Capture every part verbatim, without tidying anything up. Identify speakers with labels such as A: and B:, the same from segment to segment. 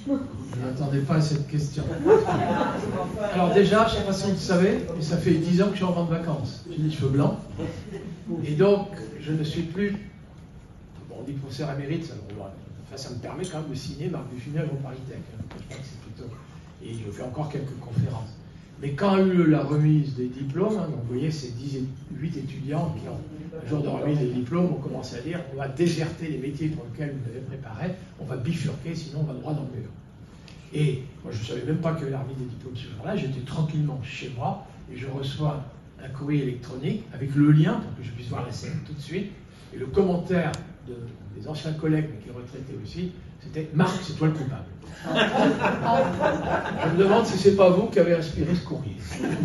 A: Je ne m'attendais pas à cette question. Alors déjà, je ne sais pas si vous le savez, mais ça fait dix ans que je suis en vente de vacances. J'ai des cheveux blancs. Et donc, je ne suis plus... Bon, on dit professeur émérite, ça, enfin, ça me permet quand même de signer Marc Duffinet à Paris-Tech. Je crois que c'est plutôt... Et je fais encore quelques conférences. Mais quand a eu la remise des diplômes, hein, donc vous voyez, c'est dix-huit étudiants qui ont, le jour de remise des diplômes, ont commencé à dire on va déserter les métiers pour lesquels vous avez préparé, on va bifurquer, sinon on va droit dans le mur. Et moi, je ne savais même pas qu'il y avait la remise des diplômes ce jour-là, j'étais tranquillement chez moi, et je reçois un courrier électronique avec le lien, pour que je puisse voir la scène tout de suite, et le commentaire de, des anciens collègues, mais qui est retraité aussi, c'était « Marc, c'est toi le coupable ». Je me demande si c'est pas vous qui avez inspiré ce courrier.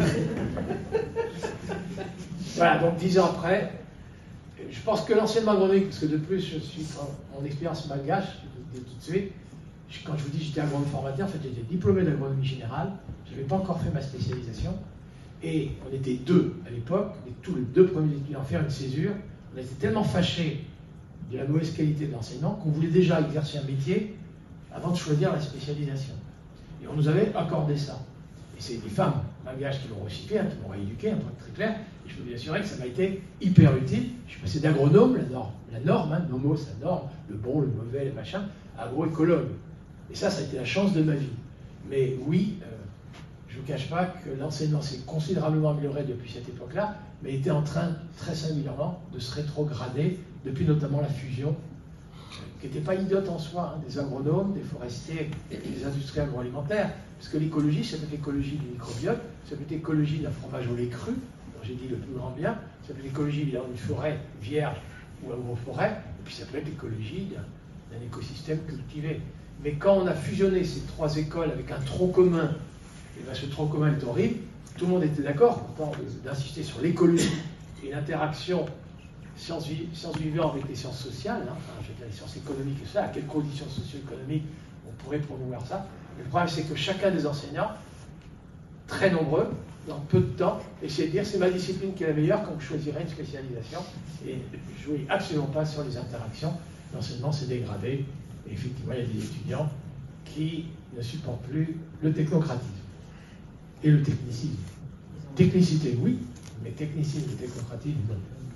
A: Voilà, donc dix ans après, je pense que l'enseignement agronomique, parce que de plus, je suis, mon expérience malgache, je vous dis tout de suite, quand je vous dis j'étais agronome formateur, en fait j'étais diplômé d'agronomie générale, je n'avais pas encore fait ma spécialisation, et on était deux à l'époque, tous les deux premiers étudiants à faire une césure, on était tellement fâchés de la mauvaise qualité de l'enseignement qu'on voulait déjà exercer un métier avant de choisir la spécialisation. Et on nous avait accordé ça. Et c'est des femmes malgaches qui l'ont recyclé, hein, qui m'ont rééduqué, un truc très clair, et je peux vous assurer que ça m'a été hyper utile. Je suis passé d'agronome, la norme, la norme, hein, nomos, la norme, le bon, le mauvais, le machin, à agroécologue. Et ça, ça a été la chance de ma vie. Mais oui, euh, je ne vous cache pas que l'enseignement s'est considérablement amélioré depuis cette époque-là, mais était en train, très singulièrement, de se rétrograder, depuis notamment la fusion, qui n'était pas idiote en soi, hein, des agronomes, des forestiers et des industries agroalimentaires. Parce que l'écologie, ça peut être l'écologie du microbiote, ça peut être l'écologie d'un fromage au lait cru, dont j'ai dit le plus grand bien, ça peut être l'écologie d'une forêt vierge ou agroforêt, et puis ça peut être l'écologie d'un, d'un écosystème cultivé. Mais quand on a fusionné ces trois écoles avec un tronc commun, et bien ce tronc commun est horrible, tout le monde était d'accord, pourtant, d'insister sur l'écologie et l'interaction sciences, sciences vivantes avec les sciences sociales, hein, enfin, je veux dire, les sciences économiques et ça, à quelles conditions socio-économiques on pourrait promouvoir ça. Mais le problème, c'est que chacun des enseignants, très nombreux, dans peu de temps, essayait de dire c'est ma discipline qui est la meilleure quand je choisirais une spécialisation, et je ne jouais absolument pas sur les interactions. L'enseignement s'est dégradé, et effectivement, il y a des étudiants qui ne supportent plus le technocratisme et le technicisme. Technicité, oui, mais technicisme et technocratisme, non.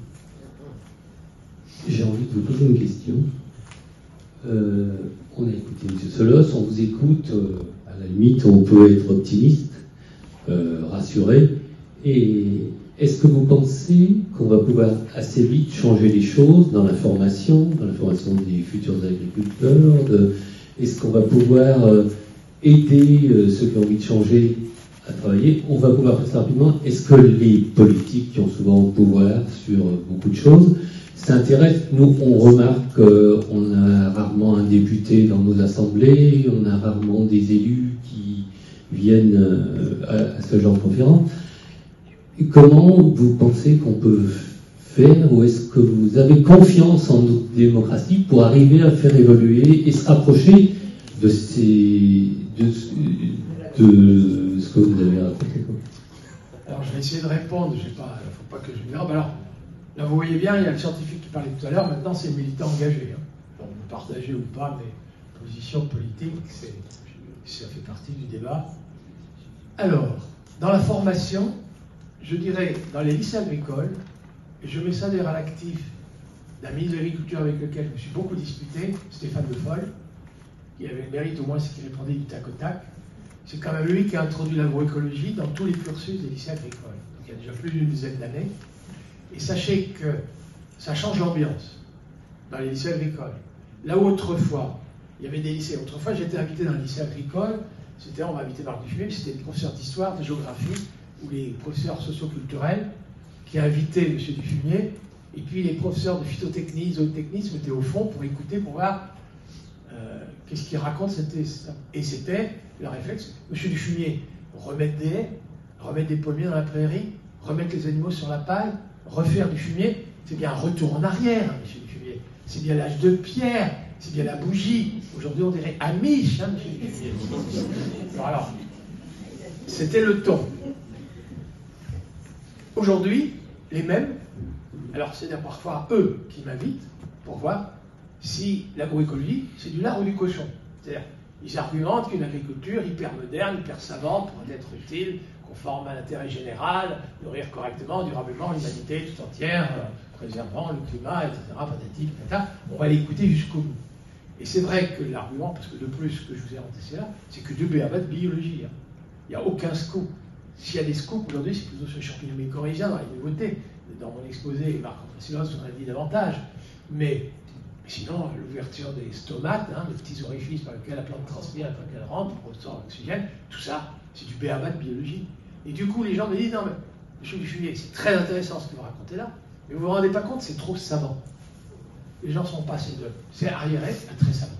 B: J'ai envie de vous poser une question. Euh, on a écouté M. Solos, on vous écoute, euh, à la limite, on peut être optimiste, euh, rassuré. Et est-ce que vous pensez qu'on va pouvoir assez vite changer les choses dans la formation, dans la formation des futurs agriculteurs de, est-ce qu'on va pouvoir euh, aider euh, ceux qui ont envie de changer à travailler? On va pouvoir faire ça rapidement. Est-ce que les politiques qui ont souvent le pouvoir sur euh, beaucoup de choses s'intéressent? Nous, on remarque qu'on a rarement un député dans nos assemblées, on a rarement des élus qui viennent euh, à, à ce genre de conférence. Et comment vous pensez qu'on peut faire, ou est-ce que vous avez confiance en notre démocratie pour arriver à faire évoluer et se rapprocher de, ces, de, de ce que vous avez raconté?
A: Alors, je vais essayer de répondre. Il ne faut pas que je me dérobe. Alors, là, vous voyez bien, il y a le scientifique qui parlait tout à l'heure. Maintenant, c'est le militant engagé. Hein. Donc, partagé ou pas mes positions politiques, c'est, ça fait partie du débat. Alors, dans la formation, je dirais, dans les lycées agricoles, et je mets ça d'ailleurs à l'actif d'un ministre de l'Agriculture avec lequel je me suis beaucoup disputé, Stéphane Le Foll, qui avait le mérite au moins, c'est qu'il répondait du tac au tac. C'est quand même lui qui a introduit l'agroécologie dans tous les cursus des lycées agricoles. Donc, il y a déjà plus d'une dizaine d'années. Et sachez que ça change l'ambiance dans les lycées agricoles. Là où autrefois, il y avait des lycées. Autrefois, j'étais invité dans un lycée agricole. C'était, on m'a invité par le Duffinet, c'était des professeurs d'histoire, de géographie, ou les professeurs socioculturels qui avaient M. Duffinet. Et puis les professeurs de phytotechnie, zootechnie se mettaient au fond pour écouter, pour voir euh, qu'est-ce qu'ils racontent. C'était ça. Et c'était le réflexe. M. Duffinet, remettre des haies, remettre des pommiers dans la prairie, remettre les animaux sur la paille, refaire du fumier, c'est bien un retour en arrière, hein, M. Duffinet. C'est bien l'âge de pierre, c'est bien la bougie. Aujourd'hui, on dirait Amish, hein, M. Duffinet. Alors, alors, c'était le ton. Aujourd'hui, les mêmes, alors c'est parfois eux qui m'invitent pour voir si l'agroécologie, c'est du lard ou du cochon. C'est-à-dire, Ils argumentent qu'une agriculture hyper moderne, hyper savante pourrait être utile, conforme à l'intérêt général, nourrir correctement, durablement l'humanité tout entière, euh, préservant le climat, et cetera. Patati, patata. On va l'écouter jusqu'au bout. Et c'est vrai que l'argument, parce que de plus, ce que je vous ai rentré là, c'est que du béaba de biologie. Hein. Il n'y a aucun scoop. S'il y a des scoops aujourd'hui, c'est plutôt sur les champignons mycorhiziens dans les nouveautés. Dans mon exposé, Marc-André Silos en a dit davantage. Mais sinon, l'ouverture des stomates, hein, les petits orifices par lesquels la plante transpire, par lesquels elle rentre, pour recevoir l'oxygène, tout ça, c'est du béaba de biologie. Et du coup, les gens me disent, non mais, monsieur Dufumier, c'est très intéressant ce que vous racontez là, mais vous ne vous rendez pas compte, c'est trop savant. Les gens sont passés de c'est arriéré à très savant.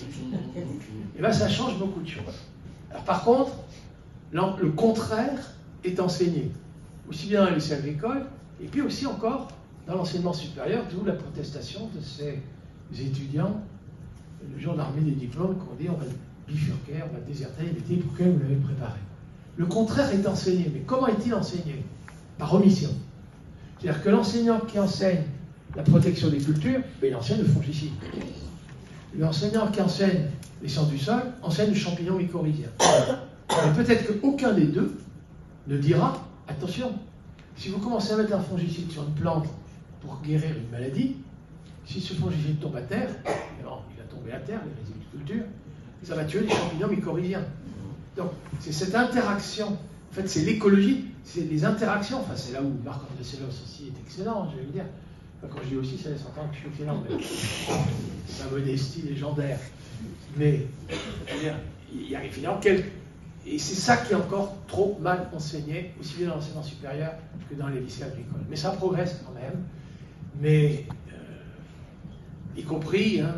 A: Et bien ça change beaucoup de choses. Alors par contre, le contraire est enseigné, aussi bien dans les lycées agricoles, et puis aussi encore dans l'enseignement supérieur, d'où la protestation de ces étudiants, le jour de l'armée des diplômes, qu'on dit on va bifurquer, on va déserter l'été pour que vous l'avez préparé. Le contraire est enseigné, mais comment est-il enseigné? Par omission. C'est-à-dire que l'enseignant qui enseigne la protection des cultures, ben, il enseigne le fongicide. L'enseignant qui enseigne les sciences du sol enseigne le champignon mycorhizien. Mais peut-être qu'aucun des deux ne dira, attention, si vous commencez à mettre un fongicide sur une plante pour guérir une maladie, si ce fongicide tombe à terre, alors il va tomber à terre, les résidus de culture, ça va tuer les champignons mycorhiziens. Donc c'est cette interaction, en fait c'est l'écologie, c'est les interactions, enfin c'est là où Marc-André Silos aussi est excellent, je vais vous dire. Enfin, quand je dis aussi, ça laisse entendre que je suis excellent, mais c'est ma modestie légendaire. Mais, c'est-à-dire, il y a évidemment quelques... Et c'est ça qui est encore trop mal enseigné, aussi bien dans l'enseignement supérieur que dans les lycées agricoles. Mais ça progresse quand même, mais euh, y compris... Hein,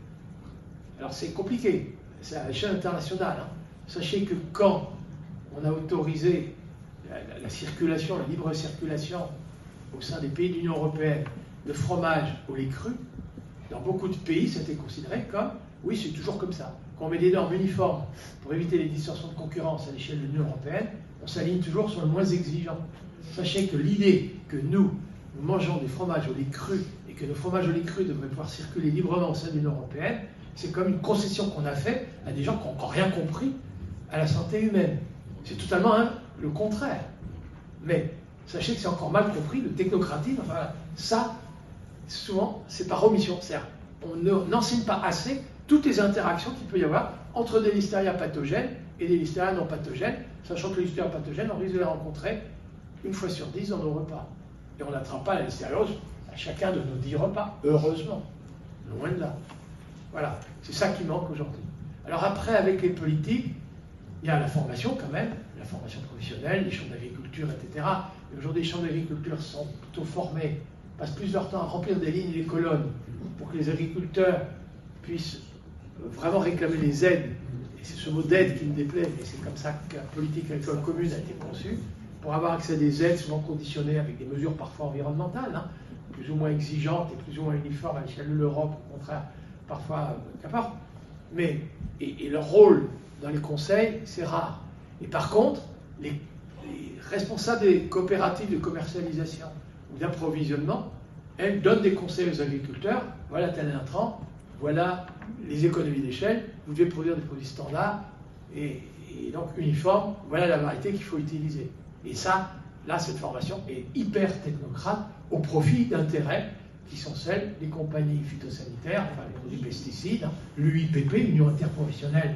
A: alors c'est compliqué, c'est à l'échelle internationale. Hein. Sachez que quand on a autorisé la, la, la circulation, la libre circulation au sein des pays de l'Union européenne de fromage au lait cru, dans beaucoup de pays, c'était considéré comme, oui, c'est toujours comme ça. Quand on met des normes uniformes pour éviter les distorsions de concurrence à l'échelle de l'Union européenne, on s'aligne toujours sur le moins exigeant. Sachez que l'idée que nous, nous mangeons des fromages au lait cru et que nos fromages au lait cru devraient pouvoir circuler librement au sein de l'Union européenne, c'est comme une concession qu'on a faite à des gens qui n'ont encore rien compris à la santé humaine. C'est totalement hein, le contraire. Mais sachez que c'est encore mal compris, le technocratisme, enfin ça, souvent, c'est par omission. C'est-à-dire, on n'enseigne pas assez toutes les interactions qu'il peut y avoir entre des listeria pathogènes et des listeria non pathogènes, sachant que les listeria pathogènes, on risque de les rencontrer une fois sur dix dans nos repas. Et on n'attrape pas la listériose à chacun de nos dix repas, heureusement. Loin de là. Voilà, c'est ça qui manque aujourd'hui. Alors après, avec les politiques, il y a la formation quand même, la formation professionnelle, les champs d'agriculture, et cetera. Et aujourd'hui, les champs d'agriculture sont plutôt formés, passent plus leur temps à remplir des lignes et des colonnes pour que les agriculteurs puissent vraiment réclamer les aides. Et c'est ce mot d'aide qui me déplaît, mais c'est comme ça que la politique agricole commune a été conçue, pour avoir accès à des aides souvent conditionnées avec des mesures parfois environnementales, hein, plus ou moins exigeantes et plus ou moins uniformes à l'échelle de l'Europe, au contraire, parfois euh, qu'importe. Mais, et, et leur rôle dans les conseils, c'est rare. Et par contre, les, les responsables des coopératives de commercialisation ou d'approvisionnement, elles donnent des conseils aux agriculteurs, voilà tel intrant, voilà les économies d'échelle, vous devez produire des produits standards et, et donc uniformes, voilà la variété qu'il faut utiliser. Et ça, là, cette formation est hyper technocrate au profit d'intérêts qui sont celles des compagnies phytosanitaires, enfin les produits pesticides, hein, l'U I P P, l'Union interprofessionnelle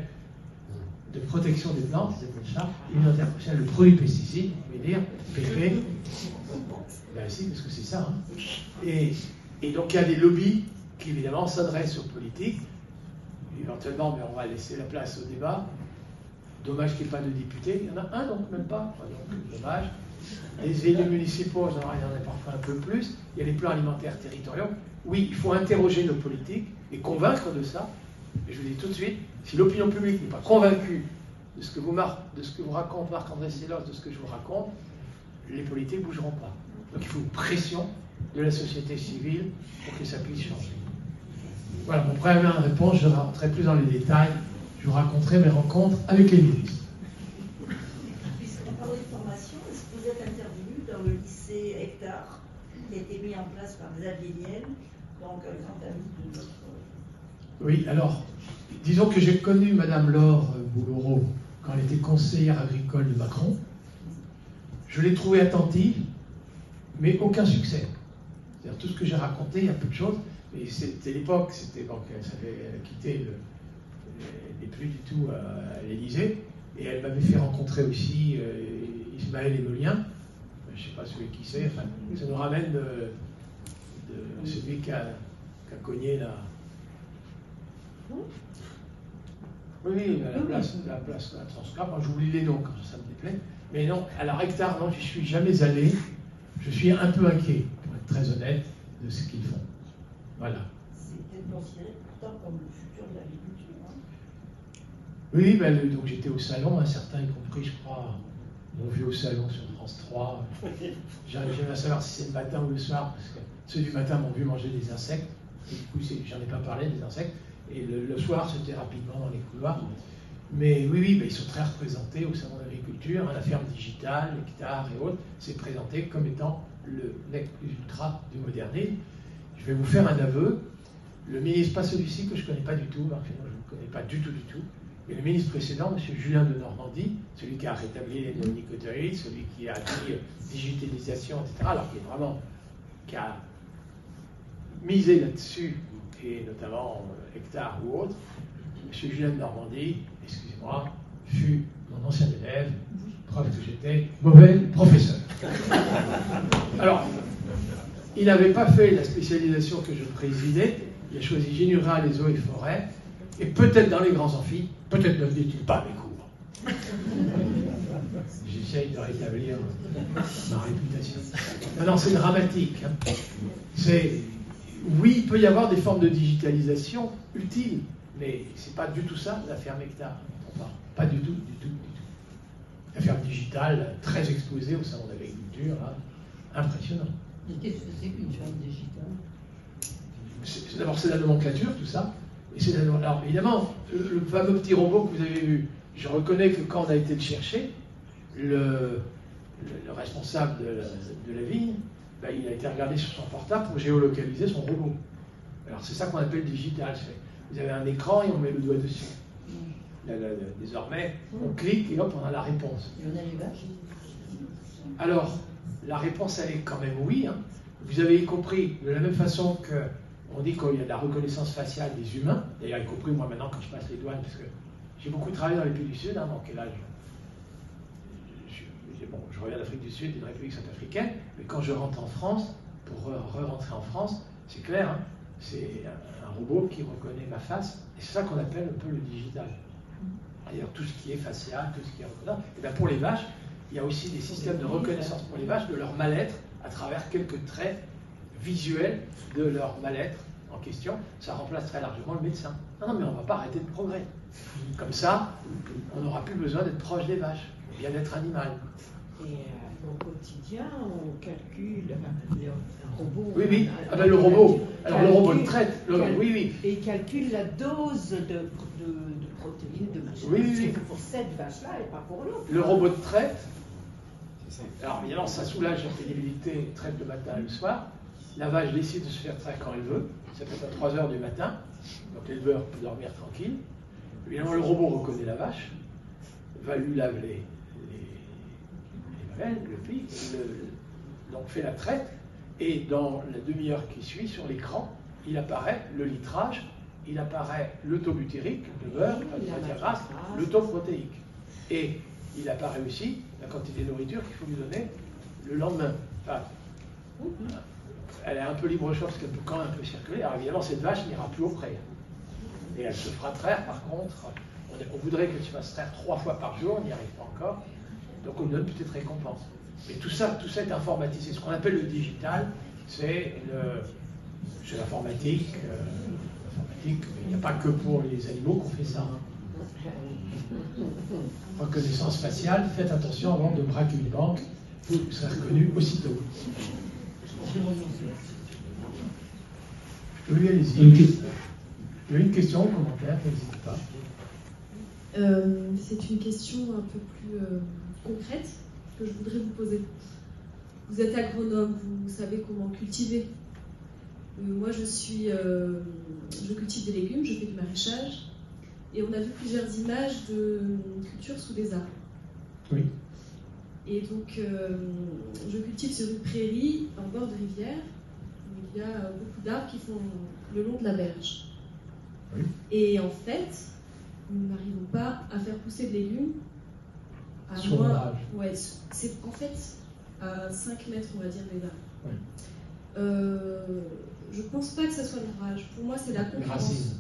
A: de protection des plantes, c'est comme ça, l'Union interprofessionnelle de produits pesticides, on va dire, P P, ben si, parce que c'est ça. Hein. Et, et donc il y a des lobbies qui évidemment s'adressent aux politiques, éventuellement, mais on va laisser la place au débat. Dommage qu'il n'y ait pas de députés, il y en a un donc même pas, enfin, donc dommage. Les élus municipaux, il y en a parfois un peu plus. Il y a les plans alimentaires territoriaux. Oui, il faut interroger nos politiques et convaincre de ça. Et je vous dis tout de suite, si l'opinion publique n'est pas convaincue de ce que vous, de ce que vous raconte Marc-André Silos, de ce que je vous raconte, les politiques ne bougeront pas. Donc il faut une pression de la société civile pour que ça puisse changer. Voilà, mon première réponse, je rentrerai plus dans les détails. Je vous raconterai mes rencontres avec les ministres.
C: Puisqu'on parle de formation, est-ce que vous êtes intervenu dans le lycée Hectare, qui a été mis en place par Xavier Niel, donc un grand ami de notre
A: Oui, alors, disons que j'ai connu Madame Laure Boulereau quand elle était conseillère agricole de Macron. Je l'ai trouvée attentive, mais aucun succès. C'est-à-dire tout ce que j'ai raconté, il y a peu de choses, mais c'était l'époque, c'était bon, elle s'avait quitté, elle n'est plus du tout à, à l'Élysée, et elle m'avait fait rencontrer aussi euh, Ismaël Émolien, je ne sais pas celui qui c'est, enfin, ça nous ramène de, de celui qui a, qui a cogné la... Oui, oui, la place, la place, la Transcap, moi j'oublie les noms quand ça me déplaît. Mais non, alors Hectare, non, je ne suis jamais allé. Je suis un peu inquiet, pour être très honnête, de ce qu'ils font. Voilà.
C: C'était considéré pourtant comme le futur de l'agriculture. Hein.
A: Oui, ben, donc j'étais au salon, hein, certains y compris, je crois, m'ont vu au salon sur France trois. J'arrive à savoir si c'est le matin ou le soir, parce que ceux du matin m'ont vu manger des insectes. Et du coup, j'en ai pas parlé des insectes. Et le, le soir, c'était rapidement dans les couloirs. Mais oui, oui, ben, ils sont très représentés au salon d'agriculture. Hein, la ferme digitale, Hectare et autres, c'est présenté comme étant le nec plus ultra du modernisme. Je vais vous faire un aveu. Le ministre, pas celui-ci que je ne connais pas du tout, enfin, je ne connais pas du tout, du tout, mais le ministre précédent, M. Julien de Normandie, celui qui a rétabli les néonicotinoïdes, celui qui a dit euh, digitalisation, et cetera, alors qu'il est vraiment, qui a misé là-dessus, et notamment euh, Hectare ou autre, M. Julien de Normandie, excusez-moi, fut mon ancien élève, preuve que j'étais mauvais professeur. Alors, il n'avait pas fait la spécialisation que je présidais, il a choisi génie rural, les eaux et forêts, et peut-être dans les grands amphis, peut-être ne venait-il pas à mes cours. J'essaye de rétablir ma réputation. Maintenant, c'est dramatique. Hein. C'est... Oui, il peut y avoir des formes de digitalisation utiles, mais c'est pas du tout ça, la ferme Hectare. Pas du tout, du tout, du tout. La ferme digitale, très exposée au salon d'agriculture, hein. Impressionnant.
C: Et qu'est-ce que c'est qu'une ferme digitale?
A: D'abord, c'est la nomenclature, tout ça. Et c'est la... Alors, évidemment, le, le fameux petit robot que vous avez vu, je reconnais que quand on a été le chercher, le, le, le responsable de la, de la vigne, ben, il a été regardé sur son portable pour géolocaliser son robot. Alors, c'est ça qu'on appelle digital. Vous avez un écran et on met le doigt dessus. Là, là, là, désormais, on clique et hop, on a la réponse.
C: Et on a les vaches?
A: Alors, la réponse, elle est quand même oui. Hein. Vous avez compris, de la même façon que on dit qu'il y a de la reconnaissance faciale des humains, d'ailleurs, y compris moi maintenant quand je passe les douanes, parce que j'ai beaucoup travaillé dans les pays du Sud, hein, dans quel âge je, je, bon, je reviens d'Afrique du Sud, d'une république centrafricaine, mais quand je rentre en France, pour re-rentrer en France, c'est clair, hein, c'est un, un robot qui reconnaît ma face, et c'est ça qu'on appelle un peu le digital. D'ailleurs, tout ce qui est facial, tout ce qui est reconnaissance. Et bien pour les vaches, il y a aussi des systèmes de reconnaissance pour les vaches de leur mal-être à travers quelques traits visuels de leur mal-être en question. Ça remplace très largement le médecin. Non, non, mais on ne va pas arrêter le progrès. Comme ça, on n'aura plus besoin d'être proche des vaches, le bien-être animal.
C: Et euh, au quotidien, on calcule, enfin, un robot...
A: Oui, oui,
C: un,
A: ah ben, le robot, alors
C: calcule,
A: le robot le traite, le,
C: calcule,
A: oui, oui.
C: Et il calcule la dose de, de, de protéines, de machin.
A: Oui, oui, oui.
C: Pour cette vache-là et pas pour l'autre.
A: Le robot de traite, alors évidemment, ça soulage la pénibilité, traite le matin et le soir. La vache décide de se faire traire quand elle veut, ça peut être à trois heures du matin, donc l'éleveur peut dormir tranquille. Évidemment, le robot reconnaît la vache, va lui laver les, les, les mamelles, le pli, le, donc fait la traite, et dans la demi-heure qui suit, sur l'écran, il apparaît le litrage, il apparaît le taux butérique, le beurre, la matière grasse, le taux protéique. Et il apparaît aussi la quantité de nourriture qu'il faut lui donner le lendemain. Enfin, elle est un peu libre-choix parce qu'elle peut quand même un peu circuler. Alors évidemment, cette vache n'ira plus au pré. Et elle se fera traire, par contre, on, on voudrait que tu fasses traire trois fois par jour, on n'y arrive pas encore. Donc on donne peut-être récompense. Mais tout ça, tout ça est informatisé. Ce qu'on appelle le digital, c'est l'informatique. Euh, l'informatique, il n'y a pas que pour les animaux qu'on fait ça. Hein. Reconnaissance faciale, faites attention avant de braquer une banque, vous serez reconnu aussitôt. Oui, allez-y.
B: Une question.
A: Il y a une question, un commentaire, n'hésitez pas.
D: Euh, c'est une question un peu plus euh, concrète que je voudrais vous poser. Vous êtes agronome, vous savez comment cultiver. Euh, moi, je suis, euh, je cultive des légumes, je fais du maraîchage, et on a vu plusieurs images de culture sous des arbres.
A: Oui.
D: Et donc, euh, je cultive sur une prairie en bord de rivière, où il y a beaucoup d'arbres qui font le long de la berge.
A: Oui.
D: Et en fait, nous n'arrivons pas à faire pousser de légumes à
A: Sur
D: moins.
A: l'orage.
D: Ouais, c'est en fait à cinq mètres, on va dire, des arbres.
A: Oui.
D: Euh, je ne pense pas que ce soit l'orage. Pour moi, c'est la
A: Les
D: concurrence.
A: racines.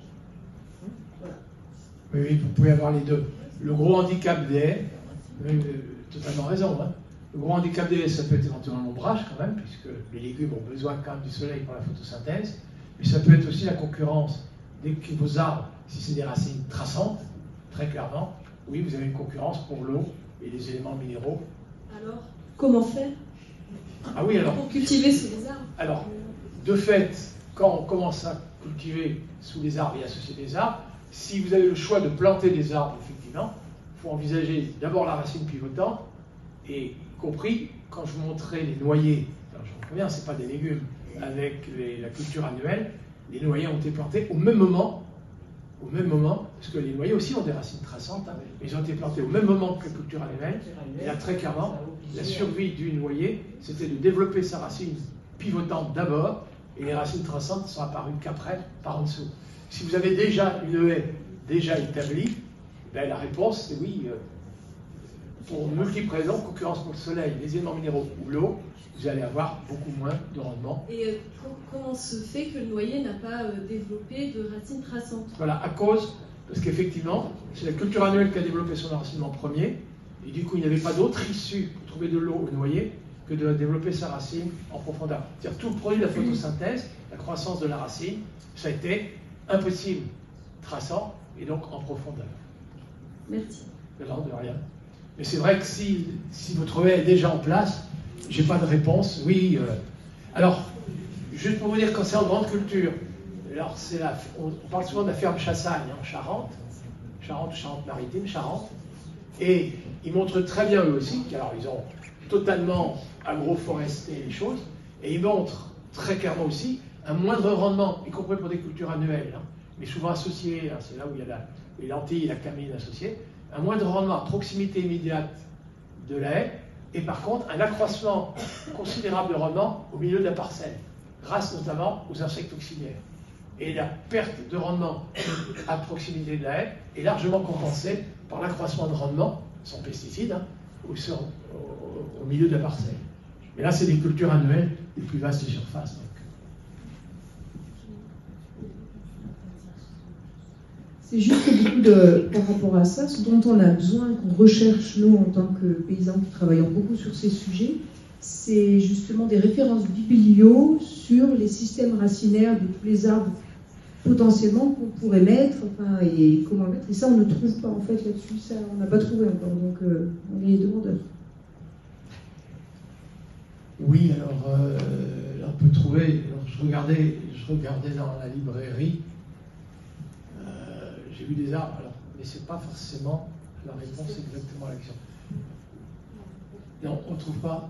D: Voilà.
A: Oui, oui, vous pouvez avoir les deux. Le gros handicap des haies, vous avez totalement raison, hein. Le gros handicap des haies, ça peut être éventuellement l'ombrage quand même, puisque les légumes ont besoin quand même du soleil pour la photosynthèse, mais ça peut être aussi la concurrence. Dès que vos arbres, si c'est des racines traçantes, très clairement, oui, vous avez une concurrence pour l'eau et les éléments minéraux.
D: Alors, comment faire
A: Ah oui, alors,
D: pour cultiver sous les arbres?
A: alors, de fait, quand on commence à cultiver sous les arbres et associer des arbres, si vous avez le choix de planter des arbres, effectivement, il faut envisager d'abord la racine pivotante, et y compris quand je vous montrais les noyers, alors je vous préviens, ce n'est pas des légumes, avec les- la culture annuelle, les noyers ont été plantés au même moment, au même moment, parce que les noyers aussi ont des racines traçantes, hein, mais ils ont été plantés au même moment que la culture annuelle, et là très clairement, la survie du noyer, c'était de développer sa racine pivotante d'abord, et les racines traçantes sont apparues qu'après, par en dessous. Si vous avez déjà une haie déjà établie, ben la réponse c'est oui. Euh, pour multiples raisons, concurrence pour le soleil, les éléments minéraux ou l'eau, vous allez avoir beaucoup moins de rendement.
D: Et euh, com- comment se fait que le noyer n'a pas euh, développé de racines traçantes?
A: Voilà, à cause, parce qu'effectivement, c'est la culture annuelle qui a développé son enracinement premier, et du coup, il n'y avait pas d'autre issue pour trouver de l'eau au noyer que de développer sa racine en profondeur. C'est-à-dire tout le produit de la photosynthèse, la croissance de la racine, ça a été impossible, traçant, et donc en profondeur.
D: Merci.
A: Non, de rien. Mais c'est vrai que si, si votre haie est déjà en place, j'ai pas de réponse. Oui. Euh, alors, juste pour vous dire, quand c'est en grande culture, alors c'est la, on, on parle souvent de la ferme Chassagne en Charente, Charente, Charente-Maritime, Charente, et ils montrent très bien eux aussi, alors ils ont totalement agroforesté les choses, et ils montrent très clairement aussi un moindre rendement, y compris pour des cultures annuelles, hein, mais souvent associées, hein, c'est là où il y a la, les lentilles et la camine associées, un moindre rendement à proximité immédiate de la haie, et par contre un accroissement considérable de rendement au milieu de la parcelle, grâce notamment aux insectes auxiliaires. Et la perte de rendement à proximité de la haie est largement compensée par l'accroissement de rendement, sans pesticides, hein, au, au, au milieu de la parcelle. Mais là, c'est des cultures annuelles des plus vastes surfaces. Donc.
E: C'est juste que du coup, de, par rapport à ça, ce dont on a besoin, qu'on recherche, nous, en tant que paysans qui travaillons beaucoup sur ces sujets, c'est justement des références biblio sur les systèmes racinaires de tous les arbres potentiellement qu'on pourrait mettre, enfin, et comment mettre. Et ça, on ne trouve pas, en fait, là-dessus. Ça, on n'a pas trouvé encore. Donc, euh, on est les demandeurs.
A: Oui, alors, euh, on peut trouver... Alors, je, regardais, je regardais dans la librairie... J'ai vu des arbres, alors, mais ce n'est pas forcément la réponse exactement à l'action. Non, on ne trouve pas.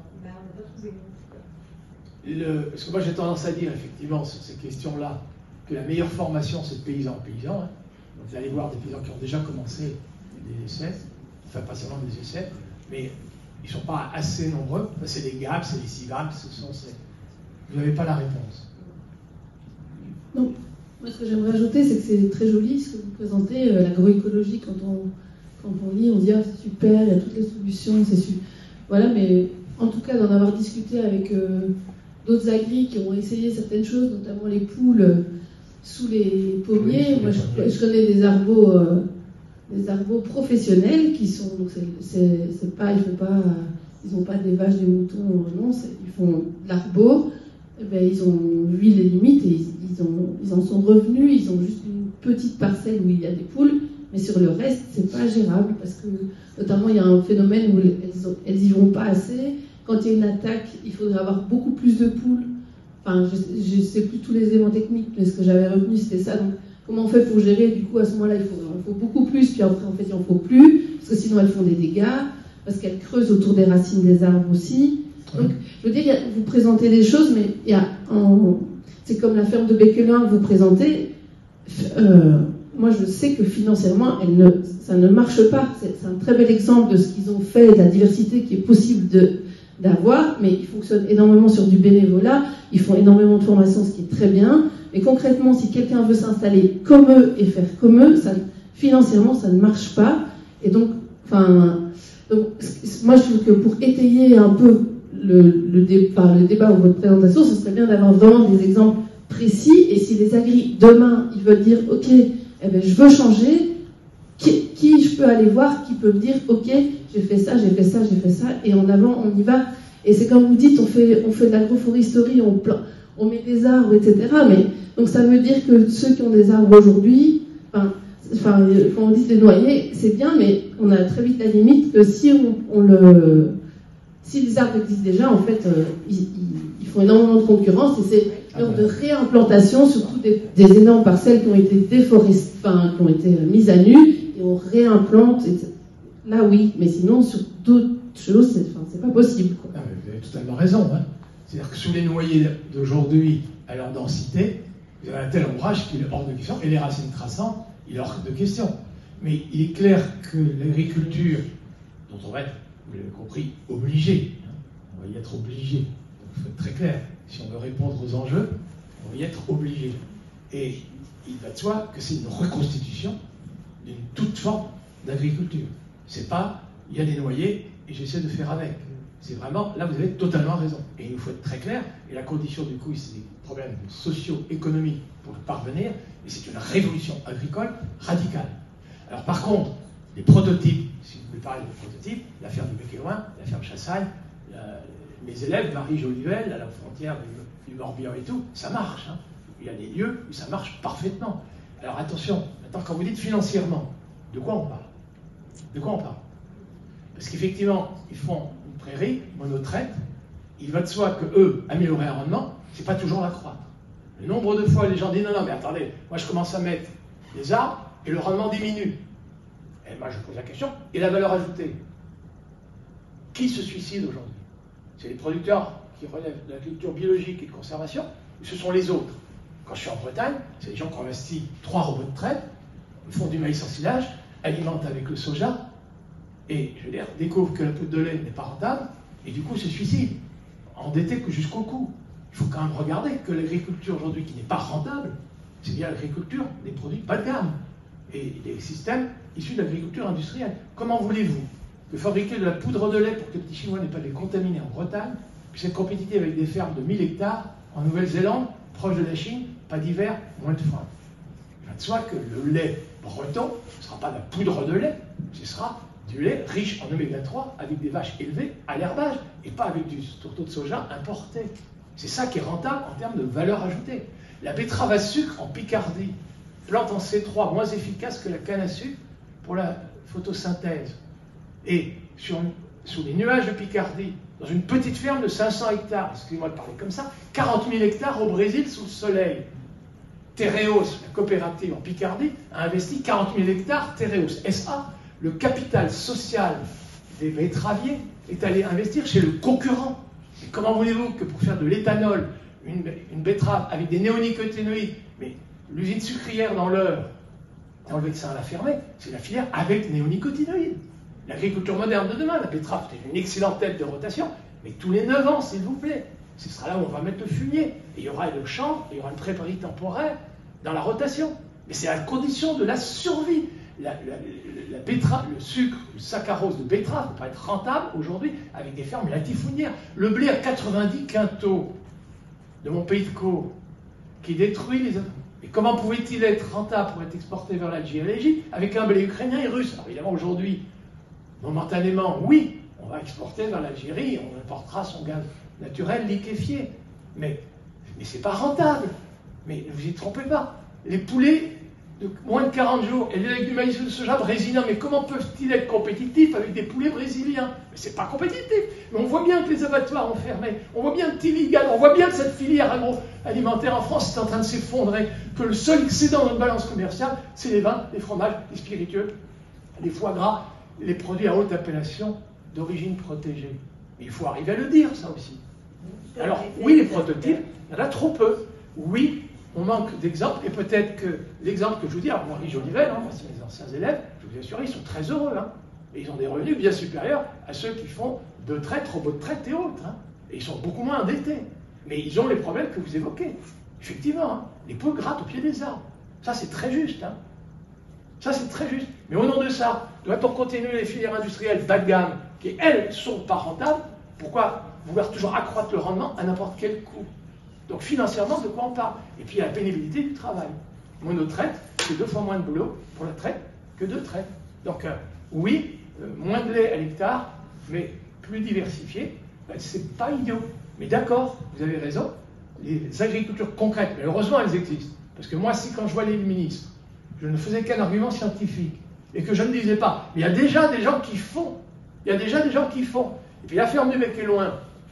A: Le, parce que moi j'ai tendance à dire effectivement sur ces questions-là que la meilleure formation c'est de paysan en paysan. Hein. Donc vous allez voir des paysans qui ont déjà commencé des essais, enfin pas seulement des essais, mais ils ne sont pas assez nombreux. Enfin, c'est des GAP, c'est des CIVAP, ce sont ces... Vous n'avez pas la réponse.
E: Non. Moi, ce que j'aimerais ajouter, c'est que c'est très joli ce que vous présentez, euh, l'agroécologie. Quand on, quand on lit, on dit ah, c'est super, il y a toutes les solutions, c'est super. Voilà, mais en tout cas, d'en avoir discuté avec euh, d'autres agris qui ont essayé certaines choses, notamment les poules euh, sous les pommiers.
A: Oui,
E: Moi, je, je connais des arbos, euh, des arbos professionnels qui sont. Donc, c'est, c'est, c'est pas, ils font pas, ils n'ont pas des vaches, des moutons, non, c'est, ils font de l'arbo. Eh ben, ils ont vu les limites et ils, ils, ont, ils en sont revenus. Ils ont juste une petite parcelle où il y a des poules, mais sur le reste, c'est pas gérable parce que, notamment, il y a un phénomène où elles, elles y vont pas assez. Quand il y a une attaque, il faudrait avoir beaucoup plus de poules. Enfin, je ne sais plus tous les éléments techniques, mais ce que j'avais retenu, c'était ça. Donc, comment on fait pour gérer? Du coup, à ce moment-là, il faut, il faut beaucoup plus. Puis après, en fait, il en faut plus parce que sinon, elles font des dégâts parce qu'elles creusent autour des racines des arbres aussi. Donc, je veux dire, vous présentez des choses, mais il y a en... c'est comme la ferme de Becquelin que vous présentez. Euh, moi, je sais que financièrement, elle ne, ça ne marche pas. C'est, c'est un très bel exemple de ce qu'ils ont fait, de la diversité qui est possible de, d'avoir, mais ils fonctionnent énormément sur du bénévolat, ils font énormément de formation, ce qui est très bien. Mais concrètement, si quelqu'un veut s'installer comme eux et faire comme eux, ça, financièrement, ça ne marche pas. Et donc, enfin, donc, moi, je trouve que pour étayer un peu le, le, dé, enfin, le débat ou votre présentation, ce serait bien d'avoir vraiment des exemples précis. Et si les agris, demain, ils veulent dire, OK, eh ben, je veux changer, qui, qui je peux aller voir, qui peut me dire, OK, j'ai fait ça, j'ai fait ça, j'ai fait ça, et en avant, on y va. Et c'est comme vous dites, on fait, on fait de l'agroforesterie, on, on met des arbres, et cetera. Mais, donc ça veut dire que ceux qui ont des arbres aujourd'hui, enfin, enfin, quand on dit des noyers, c'est bien, mais on a très vite la limite que si on, on le... Si les arbres existent déjà, en fait, euh, ils, ils font énormément de concurrence, et c'est lors de réimplantation, surtout des, des énormes parcelles qui ont été déforestées, enfin, qui ont été mises à nu, et on réimplante. Et là, oui, mais sinon, sur d'autres choses, c'est, enfin, c'est pas possible, quoi.
A: Ah, vous avez totalement raison. Hein. C'est-à-dire que sous les noyers d'aujourd'hui, à leur densité, vous avez un tel ombrage qu'il est hors de question, et les racines traçantes, il est hors de question. Mais il est clair que l'agriculture, dont on va être, vous l'avez compris, obligé, hein, on va y être obligé. Donc il faut être très clair. Si on veut répondre aux enjeux, on va y être obligé. Et il va de soi que c'est une reconstitution d'une toute forme d'agriculture. C'est pas, il y a des noyers et j'essaie de faire avec. C'est vraiment, là vous avez totalement raison. Et il nous faut être très clair, et la condition du coup, c'est des problèmes socio-économiques pour y parvenir, et c'est une révolution agricole radicale. Alors par contre, les prototypes, si vous voulez parler de prototypes, la ferme du Becquelin, la ferme Chassagne, la, mes élèves, Marie-Jolivelle, à la frontière du, du Morbihan et tout, ça marche. Hein. Il y a des lieux où ça marche parfaitement. Alors attention, maintenant quand vous dites financièrement, de quoi on parle? De quoi on parle? Parce qu'effectivement, ils font une prairie, monotraite, il va de soi que eux, améliorer un rendement, c'est pas toujours l'accroître. Le nombre de fois, les gens disent non, non, mais attendez, moi je commence à mettre des arbres et le rendement diminue. Et moi je pose la question, et la valeur ajoutée? Qui se suicide aujourd'hui? C'est les producteurs qui relèvent de l'agriculture biologique et de conservation, ou ce sont les autres? Quand je suis en Bretagne, c'est les gens qui ont investi trois robots de traite, font du maïs en silage, alimentent avec le soja, et je veux dire, découvrent que la poudre de lait n'est pas rentable, et du coup se suicident, endettés jusqu'au cou. Il faut quand même regarder que l'agriculture aujourd'hui qui n'est pas rentable, c'est bien l'agriculture des produits bas de gamme, et des systèmes issus de l'agriculture industrielle. Comment voulez-vous que fabriquer de la poudre de lait pour que les petits Chinois n'aient pas de les contaminer en Bretagne, puisse être compétitif avec des fermes de mille hectares en Nouvelle-Zélande, proche de la Chine, pas d'hiver, moins de faim? Il va de soi que le lait breton, ce ne sera pas de la poudre de lait, ce sera du lait riche en oméga trois avec des vaches élevées à l'herbage et pas avec du tourteau de soja importé. C'est ça qui est rentable en termes de valeur ajoutée. La betterave à sucre en Picardie, plante en C trois moins efficace que la canne à sucre pour la photosynthèse. Et sur, sur les nuages de Picardie, dans une petite ferme de cinq cents hectares, excusez-moi de parler comme ça, quarante mille hectares au Brésil sous le soleil. Tereos, la coopérative en Picardie, a investi quarante mille hectares Tereos S A. Le capital social des betteraviers est allé investir chez le concurrent. Et comment voulez-vous que pour faire de l'éthanol, une, une betterave avec des néonicotinoïdes, mais l'usine sucrière dans l'Eure, dans le Vexin l'a fermé, c'est la filière avec néonicotinoïdes. L'agriculture moderne de demain, la betterave, c'est une excellente tête de rotation, mais tous les neuf ans, s'il vous plaît. Ce sera là où on va mettre le fumier. Et il y aura le champ, il y aura une prairie temporaire dans la rotation. Mais c'est à condition de la survie. La, la, la betterave, le sucre, le saccharose de betterave ne peut pas être rentable aujourd'hui avec des fermes latifournières. Le blé à quatre-vingt-dix quintaux de mon pays de Caux, qui détruit les... Et comment pouvait-il être rentable pour être exporté vers l'Algérie et l'Égypte avec un blé ukrainien et russe? Alors évidemment aujourd'hui, momentanément, oui, on va exporter vers l'Algérie, on importera son gaz naturel liquéfié. Mais, mais c'est pas rentable. Mais ne vous y trompez pas. Les poulets de moins de quarante jours et avec du maïs de soja brésilien, mais comment peuvent-ils être compétitifs avec des poulets brésiliens? Mais c'est pas compétitif. Mais on voit bien que les abattoirs ont fermé, on voit bien que c'est illégal, on voit bien que cette filière agroalimentaire en France est en train de s'effondrer, que le seul excédent dans notre balance commerciale, c'est les vins, les fromages, les spiritueux, les foie gras, les produits à haute appellation d'origine protégée. Mais il faut arriver à le dire, ça aussi. Alors, oui, les prototypes, il y en a trop peu. oui, on manque d'exemples, et peut-être que l'exemple que je vous dis, alors Henri Jolivet, hein, c'est mes anciens élèves, je vous assure, ils sont très heureux, hein, et ils ont des revenus bien supérieurs à ceux qui font de traite, robots de traite et autres, hein, et ils sont beaucoup moins endettés, mais ils ont les problèmes que vous évoquez, effectivement, hein, les peaux grattent au pied des arbres, ça c'est très juste, hein. Ça c'est très juste, mais au nom de ça, doit-on continuer les filières industrielles bas de gamme, qui elles sont pas rentables, pourquoi vouloir toujours accroître le rendement à n'importe quel coût? Donc financièrement, de quoi on parle? Et puis il y a la pénibilité du travail. Monotraite, c'est deux fois moins de boulot pour la traite que de traite. Donc euh, oui, euh, moins de lait à l'hectare, mais plus diversifié, ben, c'est pas idiot. Mais d'accord, vous avez raison, les agricultures concrètes, mais heureusement elles existent. Parce que moi, si quand je vois les ministres, je ne faisais qu'un argument scientifique, et que je ne disais pas, mais il y a déjà des gens qui font, il y a déjà des gens qui font. Et puis la ferme du Bec et Loin,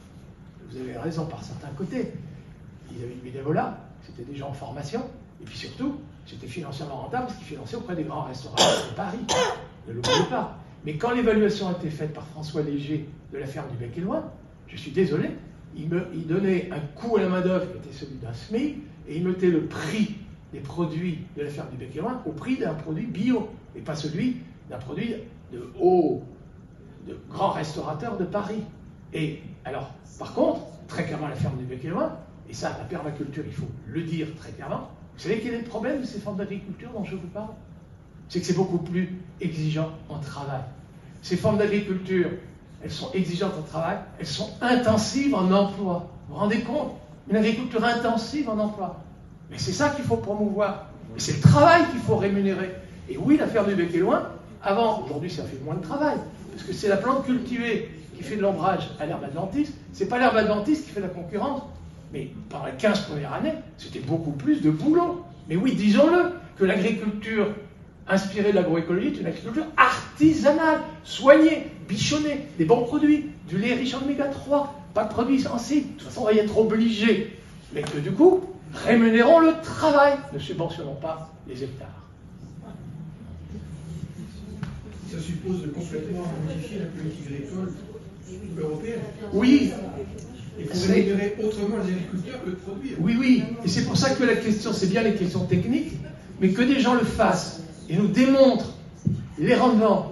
A: vous avez raison par certains côtés, ils avaient du bénévolat, c'était des gens en formation, et puis surtout, c'était financièrement rentable parce qu'ils finançaient auprès des grands restaurateurs de Paris, ne l'oubliez pas. Mais quand l'évaluation a été faite par François Léger de la ferme du Bec et Loin, je suis désolé, il, me, il donnait un coût à la main-d'œuvre qui était celui d'un SMIC, et il mettait le prix des produits de la ferme du Bec et Loin au prix d'un produit bio, et pas celui d'un produit de haut, de grands restaurateurs de Paris. Et alors, par contre, très clairement, la ferme du Bec et Loin, et ça, la permaculture, il faut le dire très clairement, vous savez quel est le problème de ces formes d'agriculture dont je vous parle? C'est que c'est beaucoup plus exigeant en travail. Ces formes d'agriculture, elles sont exigeantes en travail, elles sont intensives en emploi. Vous vous rendez compte? Une agriculture intensive en emploi. Mais c'est ça qu'il faut promouvoir. Et c'est le travail qu'il faut rémunérer. Et oui, la ferme du Bec et Loin, avant, aujourd'hui ça fait moins de travail, parce que c'est la plante cultivée qui fait de l'ombrage à l'herbe adventice, c'est pas l'herbe adventice qui fait la concurrence. Mais pendant les quinze premières années, c'était beaucoup plus de boulot. Mais oui, disons-le, que l'agriculture inspirée de l'agroécologie est une agriculture artisanale, soignée, bichonnée, des bons produits, du lait riche en oméga trois, pas de produits sensibles. De toute façon, on va y être obligé. Mais que du coup, rémunérons le travail, ne subventionnons pas les hectares.
F: Ça suppose de complètement modifier la politique agricole européenne.
A: Oui.
F: Il faut rémunérer autrement les agriculteurs que de produire.
A: Oui, oui. Et c'est pour ça que la question, c'est bien les questions techniques, mais que des gens le fassent et nous démontrent les rendements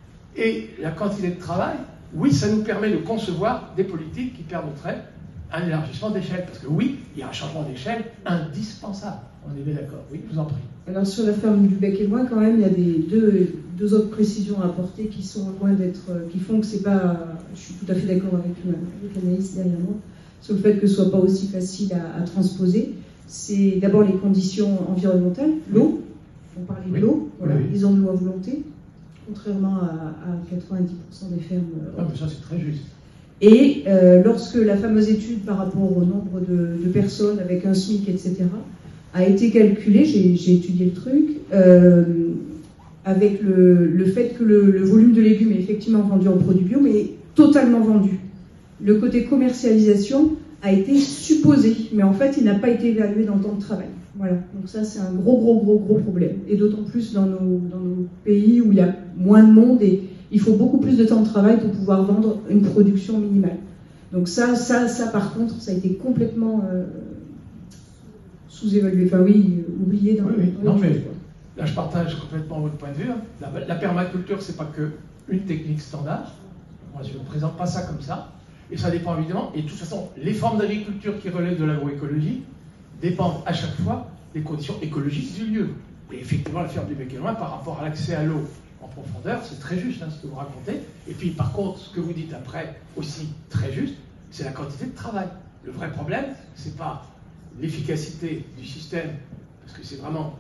A: et la quantité de travail, oui, ça nous permet de concevoir des politiques qui permettraient un élargissement d'échelle. Parce que oui, il y a un changement d'échelle indispensable. On est bien d'accord. Oui, je vous en prie.
G: Alors sur la ferme du Bec et Loin, quand même, il y a des, deux, deux autres précisions à apporter qui sont loin d'être, qui font que c'est pas. Je suis tout à fait d'accord avec, avec l'analyse derrière moi sur le fait que ce soit pas aussi facile à, à transposer. C'est d'abord les conditions environnementales, l'eau. On parlait de
A: oui.
G: l'eau, voilà,
A: oui, oui.
G: ils ont de l'eau à volonté, contrairement à, à quatre-vingt-dix pour cent des fermes.
A: Ah, mais ça c'est très juste.
G: Et euh, lorsque la fameuse étude par rapport au nombre de, de personnes avec un SMIC, et cetera, a été calculée, j'ai étudié le truc, euh, avec le, le fait que le, le volume de légumes est effectivement vendu en produits bio, mais totalement vendu. Le côté commercialisation a été supposé, mais en fait, il n'a pas été évalué dans le temps de travail. Voilà, donc ça, c'est un gros, gros, gros, gros problème. Et d'autant plus dans nos, dans nos pays où il y a moins de monde et il faut beaucoup plus de temps de travail pour pouvoir vendre une production minimale. Donc ça, ça, ça par contre, ça a été complètement euh, sous-évalué. Enfin oui, euh, oublié dans
A: oui,
G: le...
A: oui. Non, mais là, je partage complètement votre point de vue. Hein. La, la permaculture, c'est pas que une technique standard. Moi, je ne présente pas ça comme ça. Et ça dépend évidemment. Et de toute façon, les formes d'agriculture qui relèvent de l'agroécologie dépendent à chaque fois des conditions écologiques du lieu. Et effectivement, la ferme du Bec et Loin, par rapport à l'accès à l'eau en profondeur, c'est très juste hein, ce que vous racontez. Et puis, par contre, ce que vous dites après, aussi très juste, c'est la quantité de travail. Le vrai problème, c'est pas l'efficacité du système, parce que c'est vraiment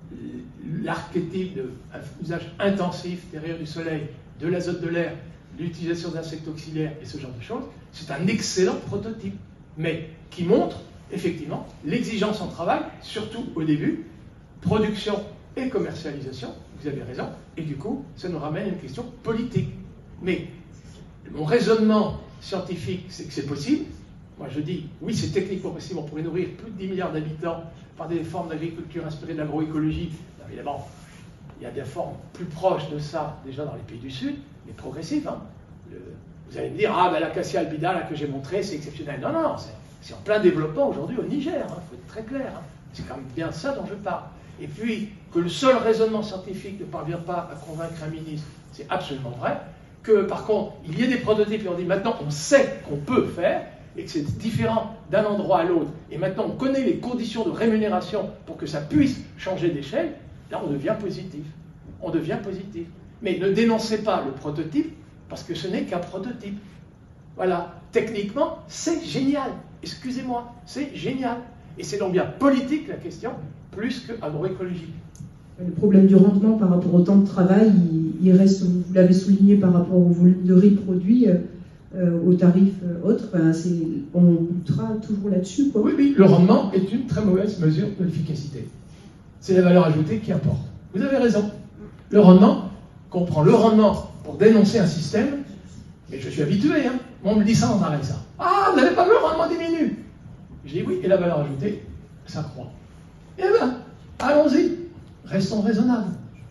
A: l'archétype d'un usage intensif des rayons du soleil, de l'azote de l'air, l'utilisation d'insectes auxiliaires et ce genre de choses. C'est un excellent prototype, mais qui montre effectivement l'exigence en travail, surtout au début, production et commercialisation, vous avez raison, et du coup, ça nous ramène à une question politique. Mais mon raisonnement scientifique, c'est que c'est possible. Moi, je dis, oui, c'est techniquement possible, on pourrait nourrir plus de dix milliards d'habitants par des formes d'agriculture inspirées de l'agroécologie. Évidemment, il y a des formes plus proches de ça, déjà dans les pays du Sud, mais progressives. Hein. Le, vous allez me dire, ah, ben l'acacia albida là, que j'ai montré, c'est exceptionnel. Non, non, C'est en plein développement aujourd'hui au Niger, il faut être très clair. Hein. C'est quand même bien ça dont je parle. Et puis, que le seul raisonnement scientifique ne parvient pas à convaincre un ministre, c'est absolument vrai. Que par contre, il y ait des prototypes et on dit maintenant on sait qu'on peut faire, et que c'est différent d'un endroit à l'autre, et maintenant on connaît les conditions de rémunération pour que ça puisse changer d'échelle, là on devient positif. On devient positif. Mais ne dénoncez pas le prototype, parce que ce n'est qu'un prototype. Voilà. Techniquement, c'est génial. Excusez-moi, c'est génial. Et c'est donc bien politique la question, plus que agroécologique.
G: Le problème du rendement par rapport au temps de travail, il, il reste, vous l'avez souligné, par rapport au volume de riz produit, euh, aux tarifs euh, autres, ben c'est, on butera toujours là-dessus. Quoi.
A: Oui, oui, le rendement est une très mauvaise mesure de l'efficacité. C'est la valeur ajoutée qui importe. Vous avez raison. Le rendement, qu'on prend le rendement pour dénoncer un système, mais je suis habitué, hein. On me dit ça, on arrête ça. Ah, vous n'avez pas vu, le rendement diminue. Je dis oui, et la valeur ajoutée, ça croît. Eh bien, allons-y, restons raisonnables.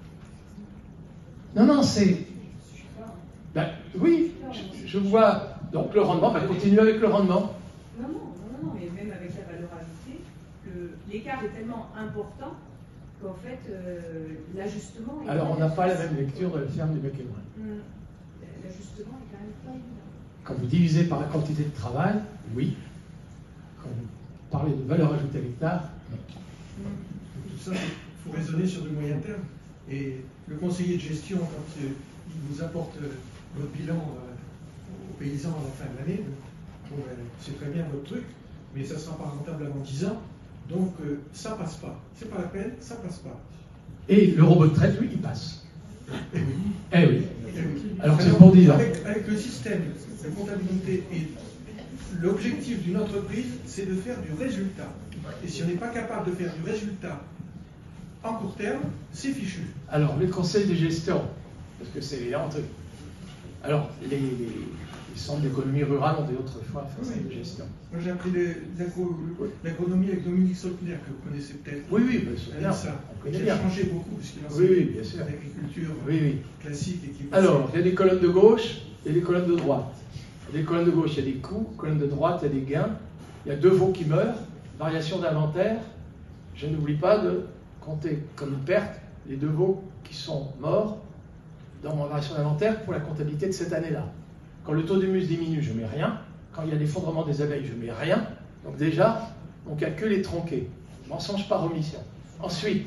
A: Non, non, c'est... Ben, oui, je, je vois... Donc le rendement, ben, continuer avec le rendement.
H: Non, non, non, non, mais même avec la valeur ajoutée, le, l'écart est tellement important qu'en fait, euh, l'ajustement... Est
A: Alors on n'a pas la même lecture de la ferme du bec et loin.
H: Hum, l'ajustement est quand même pas évident.
A: Quand vous divisez par la quantité de travail, oui. Quand vous parlez de valeur ajoutée à l'hectare, non.
F: Tout ça, il faut raisonner sur du moyen terme. Et le conseiller de gestion, quand euh, il vous apporte euh, votre bilan euh, aux paysans à la fin de l'année, bon, ben, c'est très bien votre truc, mais ça ne sera pas rentable avant dix ans. Donc euh, ça passe pas. C'est pas la peine, ça passe pas.
A: Et le robot de traite, lui, il passe.
F: Eh oui.
A: Eh oui.
F: Eh oui.
A: Alors que c'est pour dix ans.
F: Avec, avec le système de comptabilité, et l'objectif d'une entreprise, c'est de faire du résultat. Et si on n'est pas capable de faire du résultat en court terme, c'est fichu.
A: Alors, les conseils de gestion, parce que c'est un truc. Alors, les, les, les centres d'économie rurale ont des autres choix de conseils de gestion.
F: Moi, j'ai appris l'agronomie avec Dominique Solpinaire, que vous connaissez peut-être.
A: Oui, oui, bien sûr.
F: On connaît bien. Il a changé beaucoup, puisqu'il a
A: oui, oui, bien sûr.
F: l'agriculture
A: oui, oui.
F: classique. Et qui
A: Alors, il y a des colonnes de gauche et des colonnes de droite. Il y a des colonnes de gauche, il y a des coûts, colonnes de droite, il y a des gains. Il y a deux veaux qui meurent, variation d'inventaire. Je n'oublie pas de compter comme une perte les deux veaux qui sont morts dans mon variation d'inventaire pour la comptabilité de cette année-là. Quand le taux d'humus diminue, je ne mets rien. Quand il y a l'effondrement des abeilles, je ne mets rien. Donc déjà, mon calcul est tronqué. Mensonge par omission. Ensuite,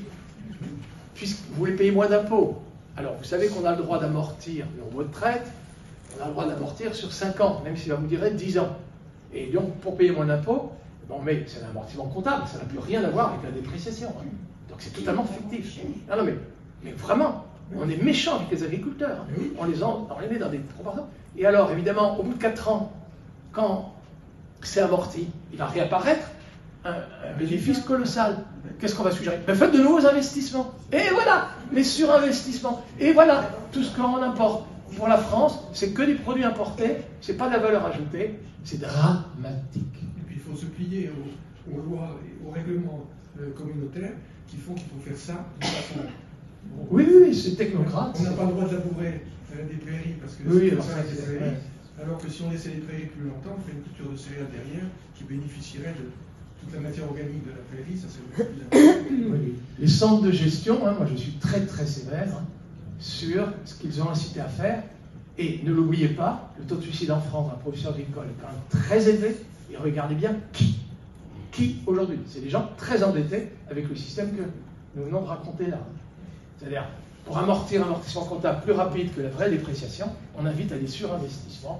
A: puisque vous voulez payer moins d'impôts, alors vous savez qu'on a le droit d'amortir le robot de traite, on a le droit d'amortir sur cinq ans, même si là vous direz dix ans. Et donc, pour payer moins d'impôts, bon, mais c'est un amortissement comptable, ça n'a plus rien à voir avec la dépréciation. Hein. Donc c'est totalement fictif. Non, non, mais, mais vraiment, on est méchant avec les agriculteurs. Hein. On, les en, on les met dans des proportions. Et alors, évidemment, au bout de quatre ans, quand c'est amorti, il va réapparaître un, un bénéfice colossal. Qu'est-ce qu'on va suggérer? Ben, faites de nouveaux investissements. Et voilà, les surinvestissements. Et voilà, tout ce qu'on importe. Pour la France, c'est que des produits importés, c'est pas de la valeur ajoutée, c'est dramatique.
F: Et puis il faut se plier aux, aux lois et aux règlements euh, communautaires qui font qu'il faut faire ça de façon.
A: Bon, oui, oui, c'est technocrate.
F: On n'a pas le droit de labourer euh, des prairies parce que
A: oui,
F: c'est
A: alors,
F: ça des prairies.
A: Ouais.
F: Alors que si on laissait les prairies plus longtemps, on fait une culture de céréales derrière qui bénéficierait de toute la matière organique de la prairie, ça c'est beaucoup plus important.
A: Oui. Les centres de gestion, hein, moi je suis très très sévère hein, sur ce qu'ils ont incité à faire. Et ne l'oubliez pas, le taux de suicide en France d'un professeur agricole est quand même très élevé. Et regardez bien qui. Qui aujourd'hui? C'est des gens très endettés avec le système que nous venons de raconter là. C'est-à-dire, pour amortir un amortissement comptable plus rapide que la vraie dépréciation, on invite à des surinvestissements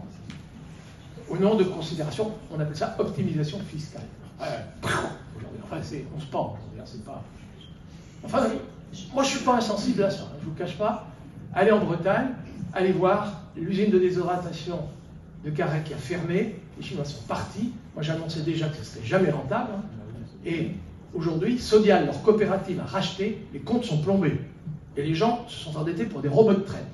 A: au nom de considérations, on appelle ça optimisation fiscale. Euh, aujourd'hui, enfin, c'est, on se pend, c'est pas... Enfin, moi je ne suis pas insensible à ça, hein, je ne vous cache pas. Allez en Bretagne, allez voir l'usine de déshydratation de Carhaix qui a fermé, les Chinois sont partis, moi j'annonçais déjà que ce ne serait jamais rentable, hein. Et aujourd'hui, Sodial, leur coopérative, a racheté, les comptes sont plombés. Et les gens se sont endettés pour des robots de traite.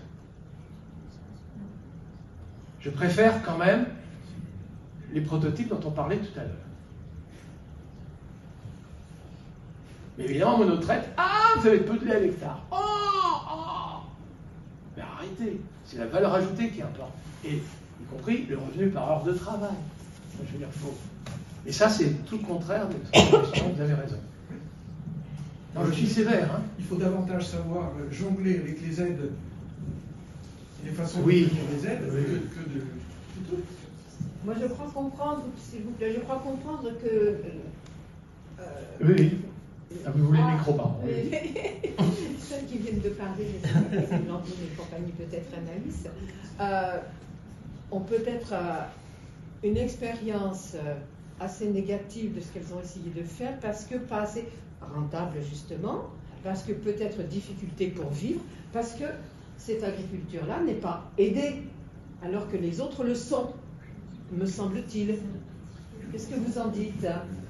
A: Je préfère quand même les prototypes dont on parlait tout à l'heure. Mais évidemment, monotraite, ah, vous avez peu de lait à l'hectare. Oh, oh. Mais arrêtez, c'est la valeur ajoutée qui importe. Et y compris le revenu par heure de travail. Je veux dire, faut, Et ça, c'est tout le contraire de ce que vous avez raison. Non, je suis sévère. Hein.
F: Il faut davantage savoir jongler avec les aides et les façons
A: oui.
F: d'obtenir les aides
A: oui.
F: que, que de tout autre.
C: Moi, je crois comprendre, s'il vous plaît, je crois comprendre que... Euh,
A: oui, oui. Ah, vous voulez
C: ah,
A: le micro, pardon.
C: Oui. Celles qui viennent de parler, les Blandine et compagnie, peut-être Anaïs, euh, ont peut-être euh, une expérience euh, assez négative de ce qu'elles ont essayé de faire, parce que pas assez rentable, justement, parce que peut-être difficulté pour vivre, parce que cette agriculture-là n'est pas aidée, alors que les autres le sont, me semble-t-il. Qu'est-ce que vous en dites?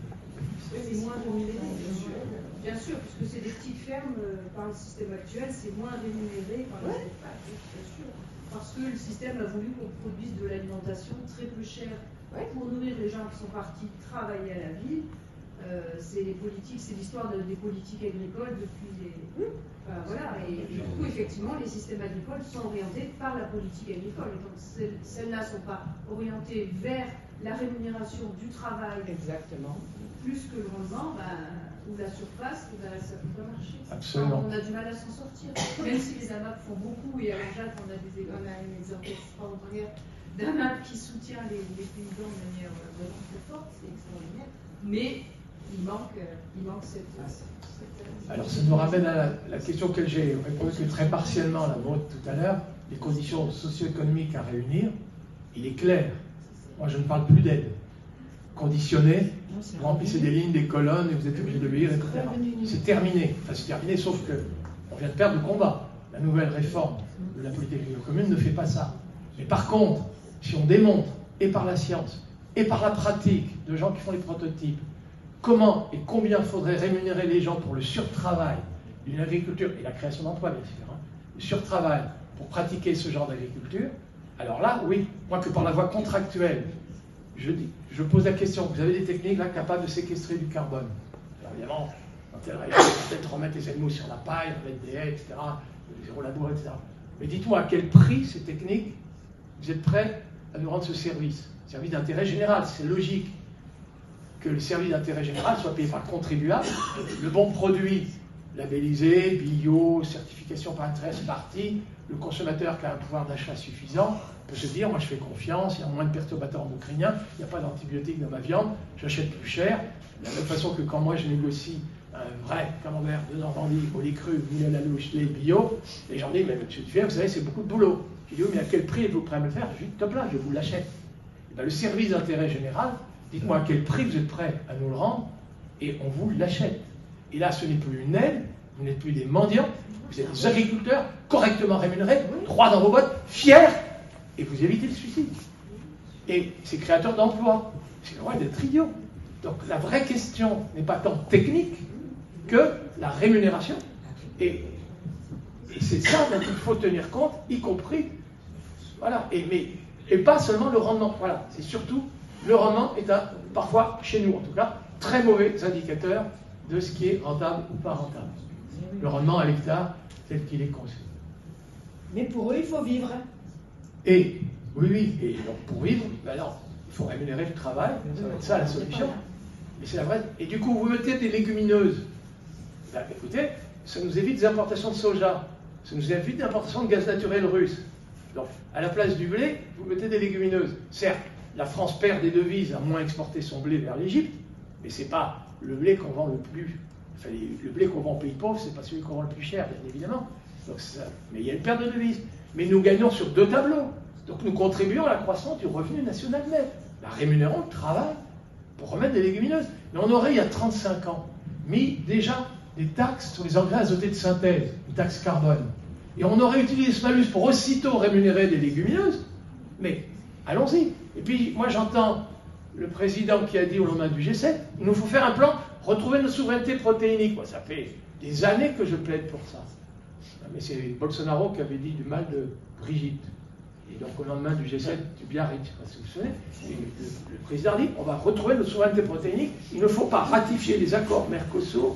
H: C'est moins rémunéré, bien sûr. Bien sûr, puisque c'est des petites fermes, euh, par le système actuel, c'est moins rémunéré par les ouais. bien sûr. Parce que le système a voulu qu'on produise de l'alimentation très peu chère ouais. pour nourrir les gens qui sont partis travailler à la ville. Euh, c'est les politiques, c'est l'histoire de, des politiques agricoles depuis les. Mmh. Enfin, voilà, et, et du coup, effectivement, les systèmes agricoles sont orientés par la politique agricole. Et donc, celles-là ne sont pas orientées vers la rémunération du travail.
C: Exactement.
H: Plus que le rendement, ben, ou la surface, ben, ça ne peut pas marcher.
A: Absolument.
H: On a du mal à s'en sortir. Même si les A M A P font beaucoup, et à Jacques, on a, des, on a un exemple extraordinaire d'A M A P qui soutient les, les paysans de manière vraiment très forte, c'est extraordinaire. Mais il manque, il manque cette, cette.
A: Alors, ça nous ramène à la, la question que j'ai répondu très partiellement à la vôtre tout à l'heure, les conditions socio-économiques à réunir. Il est clair, moi je ne parle plus d'aide. Conditionnée, vous remplissez des lignes, des colonnes, et vous êtes obligé de lire, et cetera. C'est terminé. Enfin, c'est terminé, sauf que on vient de perdre le combat. La nouvelle réforme de la politique agricole commune ne fait pas ça. Mais par contre, si on démontre, et par la science, et par la pratique de gens qui font les prototypes, comment et combien faudrait rémunérer les gens pour le surtravail d'une agriculture, et la création d'emplois, bien sûr, hein, le surtravail pour pratiquer ce genre d'agriculture, alors là, oui, moi que par la voie contractuelle, je, dis, je pose la question, vous avez des techniques là capables de séquestrer du carbone? Alors évidemment, quand elle peut-être remettre les animaux sur la paille, remettre des haies, et cetera, zéro labour, et cetera. Mais dites-moi à quel prix ces techniques, vous êtes prêts à nous rendre ce service? Service d'intérêt général, c'est logique que le service d'intérêt général soit payé par le contribuable, le bon produit labellisé, bio, certification par intérêt, c'est parti, le consommateur qui a un pouvoir d'achat suffisant peut se dire, moi je fais confiance, il y a moins de perturbateurs endocriniens, il n'y a pas d'antibiotiques dans ma viande, j'achète plus cher, de la même façon que quand moi je négocie un vrai camembert de Normandie, au lait cru, ni à la louche, lait bio, les gens disent, mais monsieur Dufer, vous savez, c'est beaucoup de boulot. Je dis, oui, mais à quel prix êtes-vous prêt à me le faire? Je dis, top là, je vous l'achète. Et bien, le service d'intérêt général, dites-moi à quel prix vous êtes prêt à nous le rendre, et on vous l'achète. Et là, ce n'est plus une aide, vous n'êtes plus des mendiants, vous êtes des agriculteurs correctement rémunérés, droits dans vos bottes, fiers, et vous évitez le suicide. Et c'est créateur d'emplois. C'est loin d'être idiot. Donc la vraie question n'est pas tant technique que la rémunération. Et, et c'est ça dont il faut tenir compte, y compris, voilà, et, mais, et pas seulement le rendement. Voilà, c'est surtout, le rendement est un, parfois, chez nous en tout cas, très mauvais indicateur de ce qui est rentable ou pas rentable. Le rendement à l'hectare tel qu'il est conçu.
C: Mais pour eux, il faut vivre.
A: Et, oui, oui, et donc pour vivre, ben alors, il faut rémunérer le travail, ça va être ça la solution. Mais c'est la vraie. Et du coup, vous mettez des légumineuses. Ben, écoutez, ça nous évite des importations de soja, ça nous évite des importations de gaz naturel russe. Donc, à la place du blé, vous mettez des légumineuses. Certes, la France perd des devises à moins exporter son blé vers l'Égypte, mais c'est pas le blé qu'on vend le plus. Enfin, le blé qu'on vend aux pays pauvres, c'est pas celui qu'on vend le plus cher, bien évidemment. Donc, ça... Mais il y a une perte de devises. Mais nous gagnons sur deux tableaux. Donc nous contribuons à la croissance du revenu national net. La rémunérons le travail pour remettre des légumineuses. Mais on aurait, il y a trente-cinq ans, mis déjà des taxes sur les engrais azotés de synthèse, une taxe carbone. Et on aurait utilisé ce malus pour aussitôt rémunérer des légumineuses. Mais allons-y. Et puis moi j'entends le président qui a dit au lendemain du G sept, il nous faut faire un plan, retrouver notre souveraineté protéinique. Moi, ça fait des années que je plaide pour ça. Mais c'est Bolsonaro qui avait dit du mal de Brigitte. Et donc au lendemain du G sept, du Biarritz, je ne sais pas si vous vous souvenez, le, le président dit on va retrouver notre souveraineté protéinique, il ne faut pas ratifier les accords Mercosur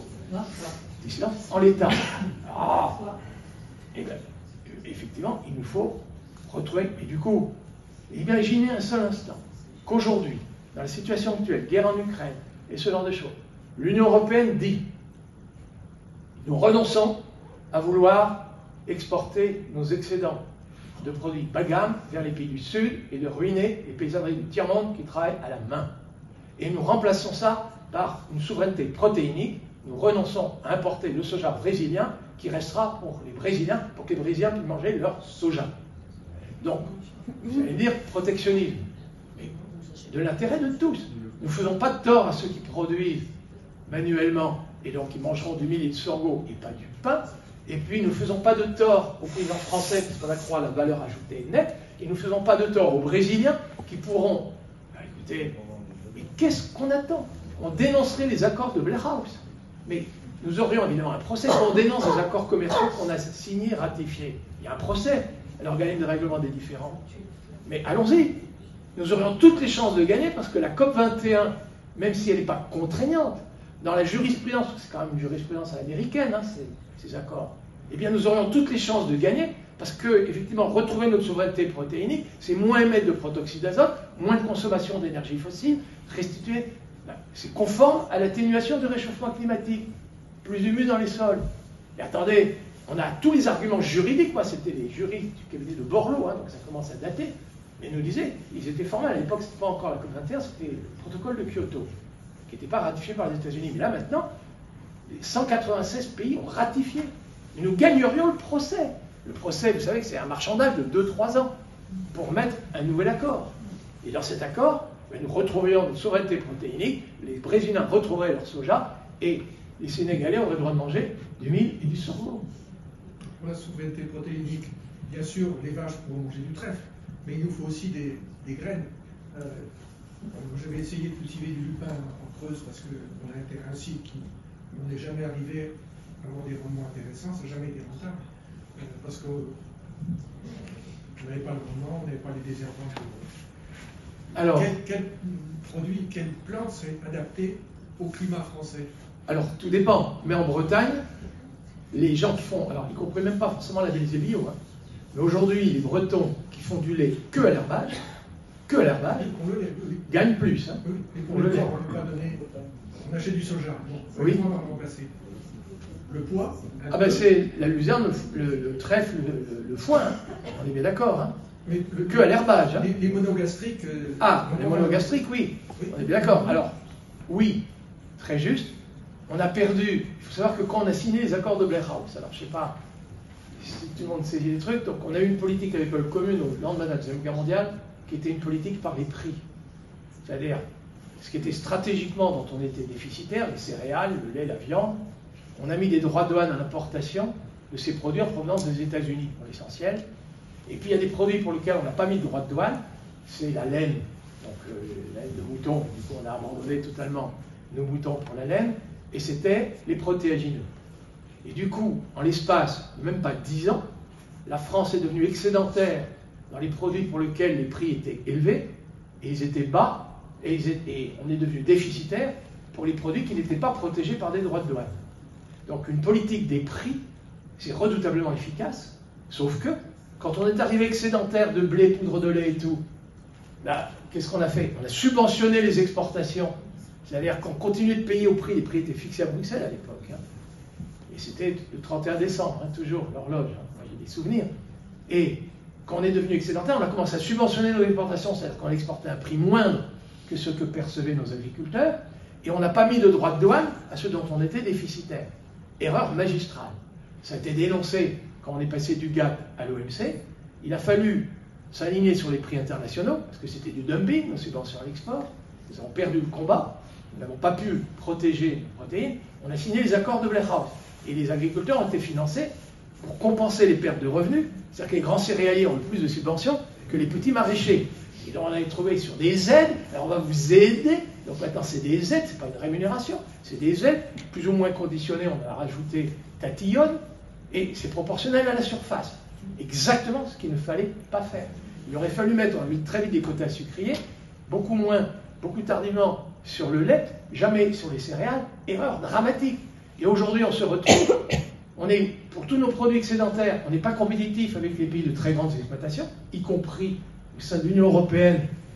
A: en l'état. Ah. Et bien, effectivement, il nous faut retrouver. Et du coup, imaginez un seul instant qu'aujourd'hui, dans la situation actuelle, guerre en Ukraine et ce genre de choses, l'Union européenne dit nous renonçons à vouloir exporter nos excédents de produits bas de gamme vers les pays du Sud et de ruiner les paysanneries du tiers-monde qui travaillent à la main. Et nous remplaçons ça par une souveraineté protéinique. Nous renonçons à importer le soja brésilien qui restera pour les Brésiliens, pour que les Brésiliens puissent manger leur soja. Donc, vous allez dire protectionnisme. Mais c'est de l'intérêt de tous. Nous ne faisons pas de tort à ceux qui produisent manuellement et donc ils mangeront du mil et du sorgho et pas du pain. Et puis nous ne faisons pas de tort aux paysans français parce qu'on accroît la valeur ajoutée nette, et nous ne faisons pas de tort aux Brésiliens qui pourront... Bah, écoutez, mais qu'est-ce qu'on attend? On dénoncerait les accords de Blair House. Mais nous aurions évidemment un procès quand on dénonce les accords commerciaux qu'on a signés, ratifiés. Il y a un procès à l'organisme de règlement des différends. Mais allons-y. Nous aurions toutes les chances de gagner parce que la COP vingt et un, même si elle n'est pas contraignante, dans la jurisprudence, c'est quand même une jurisprudence à l'américaine, hein, ces, ces accords, eh bien nous aurions toutes les chances de gagner parce que, effectivement, retrouver notre souveraineté protéinique, c'est moins émettre de protoxyde d'azote, moins de consommation d'énergie fossile, restituer. C'est conforme à l'atténuation du réchauffement climatique. Plus d'humus dans les sols. Et attendez, on a tous les arguments juridiques. Moi, c'était les juristes du cabinet de Borloo, hein, donc ça commence à dater. Mais ils nous disaient, ils étaient formels. À l'époque, ce n'était pas encore la COP vingt et un, c'était le protocole de Kyoto, qui n'était pas ratifié par les États-Unis. Mais là, maintenant, les cent quatre-vingt-seize pays ont ratifié. Et nous gagnerions le procès. Le procès, vous savez que c'est un marchandage de deux trois ans pour mettre un nouvel accord. Et dans cet accord, nous retrouverions notre souveraineté protéinique, les Brésiliens retrouveraient leur soja, et les Sénégalais auraient le droit de manger du mil et du sorgho.
F: Pour la souveraineté protéinique, bien sûr, les vaches pourront manger du trèfle, mais il nous faut aussi des, des graines. Euh, je vais essayer de cultiver du lupin en Creuse parce qu'on a intégré un site qui on n'est jamais arrivé à avoir des rendements intéressants, ça n'a jamais été rentable, euh, parce qu'on n'avait pas le rendement, on n'avait pas les désherbants.
A: Alors,
F: quel, quel produit, quelle plante serait adaptée au climat français?
A: Alors, tout dépend. Mais en Bretagne, les gens qui font, alors ils ne comprennent même pas forcément la labellisé bio, hein, mais aujourd'hui, les Bretons qui font du lait que à l'herbage, que à l'herbage,
F: oui, oui.
A: gagnent plus. Hein.
F: Oui, et pour le lait, on ne peut pas donner. On achète du soja. Bon,
A: oui.
F: On va remplacer. Le poids.
A: Ah ben c'est la luzerne, le, le, le trèfle, le, le, le foin. Hein. On est bien d'accord. Hein. Mais le, que à l'herbage. Hein.
F: Les, les monogastriques. Euh,
A: ah, les monogastriques, oui. oui. On est bien d'accord. Alors, oui, très juste. On a perdu. Il faut savoir que quand on a signé les accords de Blair House, alors je ne sais pas si tout le monde saisit les trucs, donc on a eu une politique agricole commune au lendemain de la Deuxième Guerre mondiale qui était une politique par les prix. C'est-à-dire, ce qui était stratégiquement dont on était déficitaire, les céréales, le lait, la viande, on a mis des droits de douane à l'importation de ces produits en provenance des États-Unis pour l'essentiel. Et puis il y a des produits pour lesquels on n'a pas mis de droit de douane, c'est la laine, donc euh, la laine de mouton, du coup on a abandonné totalement nos moutons pour la laine, et c'était les protéagineux. Et du coup, en l'espace de même pas dix ans, la France est devenue excédentaire dans les produits pour lesquels les prix étaient élevés, et ils étaient bas, et, ils étaient, et on est devenu déficitaire pour les produits qui n'étaient pas protégés par des droits de douane. Donc une politique des prix, c'est redoutablement efficace, sauf que, quand on est arrivé excédentaire de blé, poudre de lait et tout, ben, qu'est-ce qu'on a fait? On a subventionné les exportations. C'est-à-dire qu'on continuait de payer au prix, les prix étaient fixés à Bruxelles à l'époque. Hein. Et c'était le trente et un décembre, hein, toujours, l'horloge. Hein. Moi, j'ai des souvenirs. Et quand on est devenu excédentaire, on a commencé à subventionner nos exportations, c'est-à-dire qu'on exportait à un prix moindre que ce que percevaient nos agriculteurs, et on n'a pas mis de droits de douane à ceux dont on était déficitaire. Erreur magistrale. Ça a été dénoncé quand on est passé du G A T à l'O M C. Il a fallu s'aligner sur les prix internationaux, parce que c'était du dumping, nos subventions à l'export. Nous avons perdu le combat. Nous n'avons pas pu protéger les protéines. On a signé les accords de Blair House. Et les agriculteurs ont été financés pour compenser les pertes de revenus. C'est-à-dire que les grands céréaliers ont le plus de subventions que les petits maraîchers. Et donc on a trouvé sur des aides. Alors on va vous aider. Donc maintenant c'est des aides, c'est pas une rémunération. C'est des aides, plus ou moins conditionnées. On a rajouté tatillonnes. Et c'est proportionnel à la surface. Exactement ce qu'il ne fallait pas faire. Il aurait fallu mettre, on a mis très vite des quotas sucriers, beaucoup moins, beaucoup tardivement sur le lait, jamais sur les céréales. Erreur dramatique. Et aujourd'hui, on se retrouve, on est, pour tous nos produits excédentaires, on n'est pas compétitif avec les pays de très grandes exploitations, y compris au sein de l'Union européenne,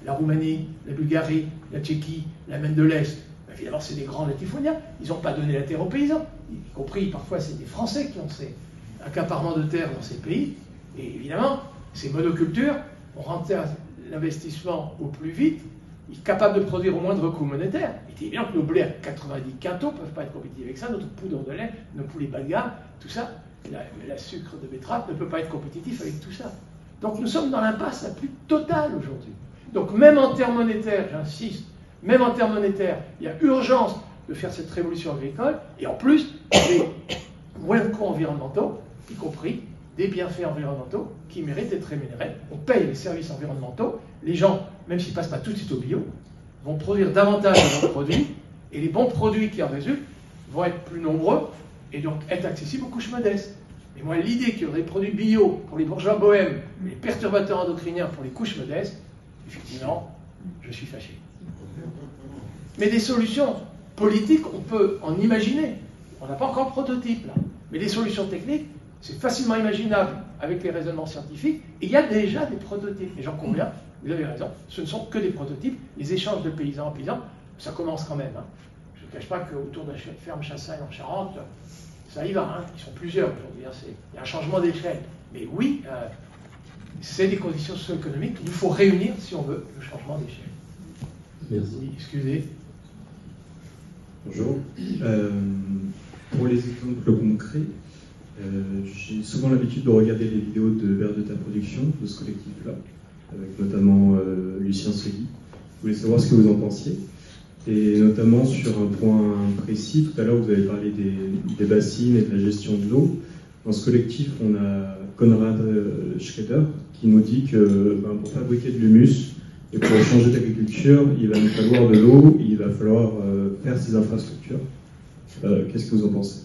A: la Roumanie, la Bulgarie, la Tchéquie, l'Allemagne de l'Est, ben évidemment, c'est des grands latifondiens. Ils n'ont pas donné la terre aux paysans, y compris parfois c'est des Français qui ont ces accaparements de terre dans ces pays. Et évidemment, ces monocultures ont rentré l'investissement au plus vite, capable de produire au moindre coût monétaire. Il est évident que nos blés à quatre-vingt-dix quintaux ne peuvent pas être compétitifs avec ça, notre poudre de lait, nos poulets bas de gamme, tout ça, la, la sucre de betterave ne peut pas être compétitif avec tout ça. Donc nous sommes dans l'impasse la plus totale aujourd'hui. Donc même en termes monétaires, j'insiste, même en termes monétaires, il y a urgence de faire cette révolution agricole, et en plus, des moins de coûts environnementaux, y compris des bienfaits environnementaux qui méritent d'être rémunérés. On paye les services environnementaux, les gens, même s'ils ne passent pas tout de suite au bio, vont produire davantage de bons produits, et les bons produits qui en résultent vont être plus nombreux, et donc être accessibles aux couches modestes. Et moi, l'idée qu'il y aurait des produits bio pour les bourgeois bohèmes, les perturbateurs endocriniens pour les couches modestes, effectivement, je suis fâché. Mais des solutions politiques, on peut en imaginer. On n'a pas encore de prototype, là. Mais des solutions techniques, c'est facilement imaginable avec les raisonnements scientifiques. Et il y a déjà des prototypes. Et j'en conviens, vous avez raison, ce ne sont que des prototypes. Les échanges de paysans en paysans, ça commence quand même. Hein. Je ne cache pas qu'autour de la ferme Chassagne en Charente, ça y va. Hein. Ils sont plusieurs aujourd'hui. Hein. Il y a un changement d'échelle. Mais oui, euh, c'est des conditions socio-économiques qu'il nous faut réunir si on veut le changement d'échelle.
B: Merci.
A: Oui, excusez.
I: Bonjour. Euh, pour les exemples concrets, euh, j'ai souvent l'habitude de regarder les vidéos de Vers de ta production, de ce collectif-là, avec notamment euh, Lucien Segui. Je voulais savoir ce que vous en pensiez. Et notamment sur un point précis, tout à l'heure vous avez parlé des, des bassines et de la gestion de l'eau. Dans ce collectif, on a Konrad Schrader qui nous dit que ben, pour fabriquer de l'humus et pour changer d'agriculture, il va nous falloir de l'eau, il va falloir euh, faire ces infrastructures. Euh, Qu'est-ce que vous en pensez?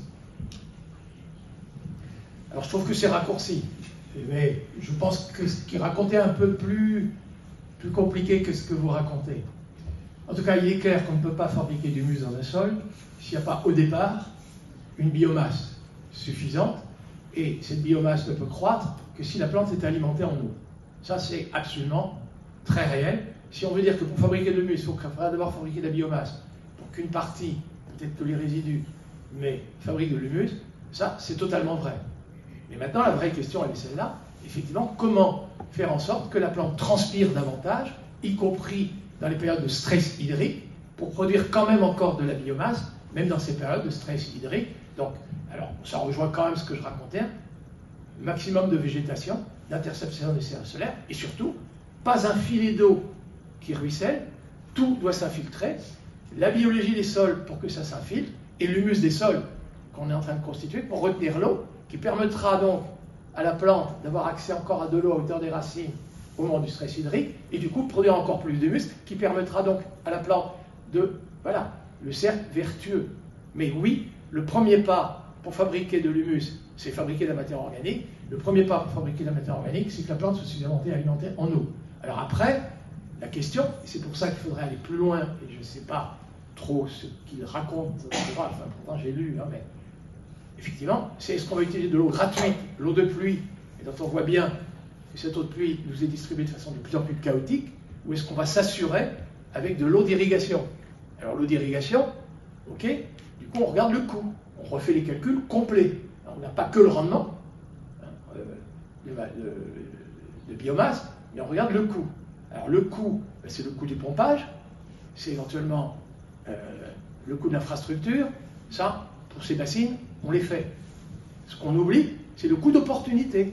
A: Alors je trouve que c'est raccourci, mais je pense que ce qui est raconté est un peu plus, plus compliqué que ce que vous racontez. En tout cas, il est clair qu'on ne peut pas fabriquer du humus dans un sol s'il n'y a pas au départ une biomasse suffisante, et cette biomasse ne peut croître que si la plante est alimentée en eau. Ça, c'est absolument très réel. Si on veut dire que pour fabriquer de l'humus, il faut d'abord fabriquer de la biomasse, pour qu'une partie, peut-être que les résidus, mais fabrique de l'humus, ça, c'est totalement vrai. Mais maintenant, la vraie question, elle est celle-là. Effectivement, comment faire en sorte que la plante transpire davantage, y compris dans les périodes de stress hydrique, pour produire quand même encore de la biomasse, même dans ces périodes de stress hydrique. Donc, alors, ça rejoint quand même ce que je racontais, maximum de végétation, d'interception des C A solaires, et surtout, pas un filet d'eau qui ruisselle, tout doit s'infiltrer, la biologie des sols pour que ça s'infiltre, et l'humus des sols qu'on est en train de constituer pour retenir l'eau, qui permettra donc à la plante d'avoir accès encore à de l'eau à hauteur des racines au moment du stress hydrique, et du coup de produire encore plus d'humus, qui permettra donc à la plante de, voilà, le cercle vertueux. Mais oui, le premier pas pour fabriquer de l'humus, c'est fabriquer de la matière organique. Le premier pas pour fabriquer de la matière organique, c'est que la plante soit suffisamment alimentée en eau. Alors après, la question, et c'est pour ça qu'il faudrait aller plus loin, et je ne sais pas trop ce qu'il raconte, enfin pourtant j'ai lu, hein, mais effectivement, c'est est-ce qu'on va utiliser de l'eau gratuite, l'eau de pluie, et dont on voit bien que cette eau de pluie nous est distribuée de façon de plus en plus chaotique, ou est-ce qu'on va s'assurer avec de l'eau d'irrigation? Alors l'eau d'irrigation, ok, du coup on regarde le coût, on refait les calculs complets. Alors, on n'a pas que le rendement hein, euh, de, de, de biomasse, mais on regarde le coût. Alors le coût, ben, c'est le coût du pompage, c'est éventuellement euh, le coût de l'infrastructure, ça, pour ces bassines, on les fait. Ce qu'on oublie, c'est le coût d'opportunité.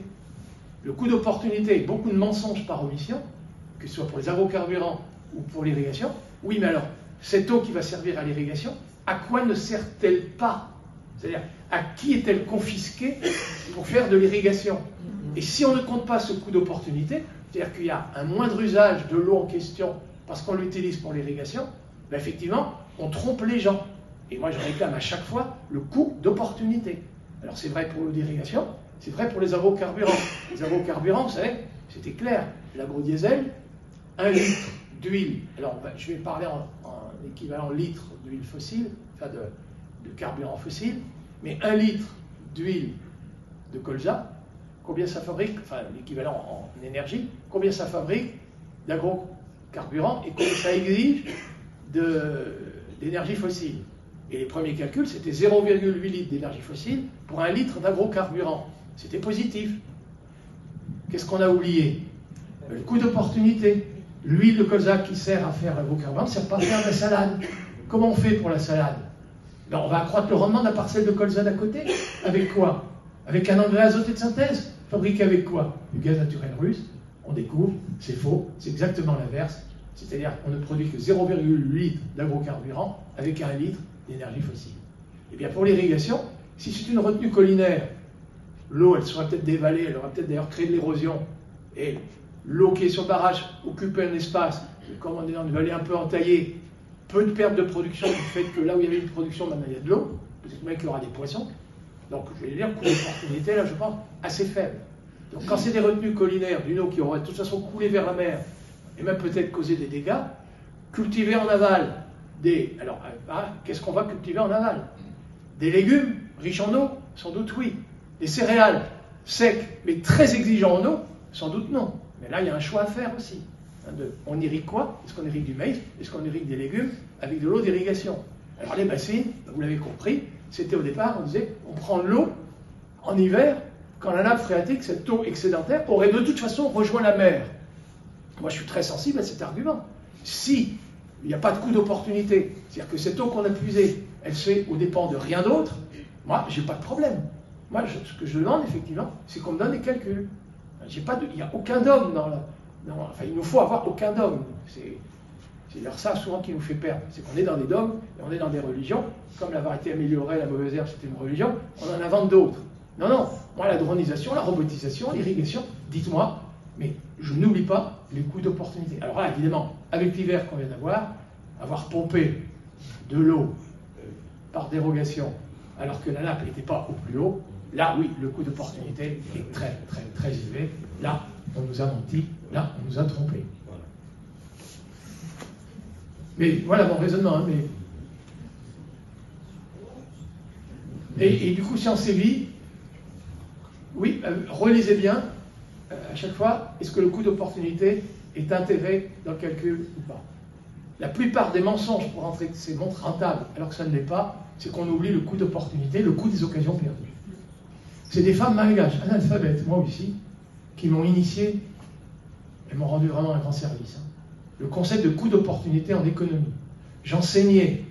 A: Le coût d'opportunité, beaucoup de mensonges par omission, que ce soit pour les agrocarburants ou pour l'irrigation. Oui, mais alors, cette eau qui va servir à l'irrigation, à quoi ne sert-elle pas? C'est-à-dire, à qui est-elle confisquée pour faire de l'irrigation? Et si on ne compte pas ce coût d'opportunité, c'est-à-dire qu'il y a un moindre usage de l'eau en question parce qu'on l'utilise pour l'irrigation, ben effectivement, on trompe les gens. Et moi, je réclame à chaque fois le coût d'opportunité. Alors, c'est vrai pour l'eau d'irrigation, c'est vrai pour les agrocarburants. Les agrocarburants, vous savez, c'était clair. L'agro-diesel, un litre d'huile, alors ben, je vais parler en, en équivalent litre d'huile fossile, enfin de, de carburant fossile, mais un litre d'huile de colza, combien ça fabrique, enfin l'équivalent en énergie, combien ça fabrique d'agro carburant et combien ça exige d'énergie fossile. Et les premiers calculs, c'était zéro virgule huit litres d'énergie fossile pour un litre d'agrocarburant. C'était positif. Qu'est-ce qu'on a oublié? Le coût d'opportunité. L'huile de colza qui sert à faire l'agrocarburant ne sert pas à faire de la salade. Comment on fait pour la salade? Ben, on va accroître le rendement de la parcelle de colza d'à côté. Avec quoi? Avec un engrais azoté de synthèse. Fabriqué avec quoi? Du gaz naturel russe. On découvre, c'est faux, c'est exactement l'inverse. C'est-à-dire qu'on ne produit que zéro virgule huit litres d'agrocarburant avec un litre d'énergie fossile. Et bien pour l'irrigation, si c'est une retenue collinaire, l'eau, elle sera peut-être dévalée, elle aura peut-être d'ailleurs créé de l'érosion. Et l'eau qui est sur le barrage occupe un espace, comme on est dans une vallée un peu entaillée, peu de perte de production du fait que là où il y avait une production, maintenant il y a de l'eau, peut-être même qu'il y aura des poissons. Donc je vais dire, coût d'opportunité, là je pense, assez faible. Donc quand c'est des retenues collinaires d'une eau qui aurait de toute façon coulé vers la mer, et même peut-être causé des dégâts, cultiver en aval des... Alors, hein, qu'est-ce qu'on va cultiver en aval? Des légumes riches en eau? Sans doute oui. Des céréales secs mais très exigeants en eau? Sans doute non. Mais là, il y a un choix à faire aussi. Hein, de, on irrigue quoi? Est-ce qu'on irrigue du maïs? Est-ce qu'on irrigue des légumes avec de l'eau d'irrigation? Alors les bassines, vous l'avez compris, c'était au départ, on disait, on prend de l'eau en hiver, quand la nappe phréatique, cette eau excédentaire, aurait de toute façon rejoint la mer. Moi, je suis très sensible à cet argument. Si il n'y a pas de coût d'opportunité, c'est-à-dire que cette eau qu'on a puisée, elle se fait aux dépens de rien d'autre, moi, j'ai pas de problème. Moi, je, ce que je demande, effectivement, c'est qu'on me donne des calculs. J'ai pas de, il n'y a aucun dogme dans la... Dans, enfin, il nous faut avoir aucun dogme. C'est d'ailleurs ça, souvent, qui nous fait perdre. C'est qu'on est dans des dogmes, et on est dans des religions. Comme la variété améliorée, la mauvaise herbe, c'était une religion, on en invente d'autres. Non, non. Moi, la dronisation, la robotisation, l'irrigation, dites-moi, mais je n'oublie pas les coûts d'opportunité. Alors là, évidemment, avec l'hiver qu'on vient d'avoir, avoir pompé de l'eau euh, par dérogation, alors que la nappe n'était pas au plus haut, là, oui, le coût d'opportunité est très, très, très élevé. Là, on nous a menti, là, on nous a trompés. Mais voilà mon raisonnement. Hein, mais... et, et du coup, si on sévit, oui, euh, relisez bien, euh, à chaque fois, est-ce que le coût d'opportunité est intégré dans le calcul ou pas? La plupart des mensonges pour entrer que c'est montre rentable, alors que ça ne l'est pas, c'est qu'on oublie le coût d'opportunité, le coût des occasions perdues. C'est des femmes malgaches, analphabètes, moi aussi, qui m'ont initié, elles m'ont rendu vraiment un grand service. Hein. Le concept de coût d'opportunité en économie. J'enseignais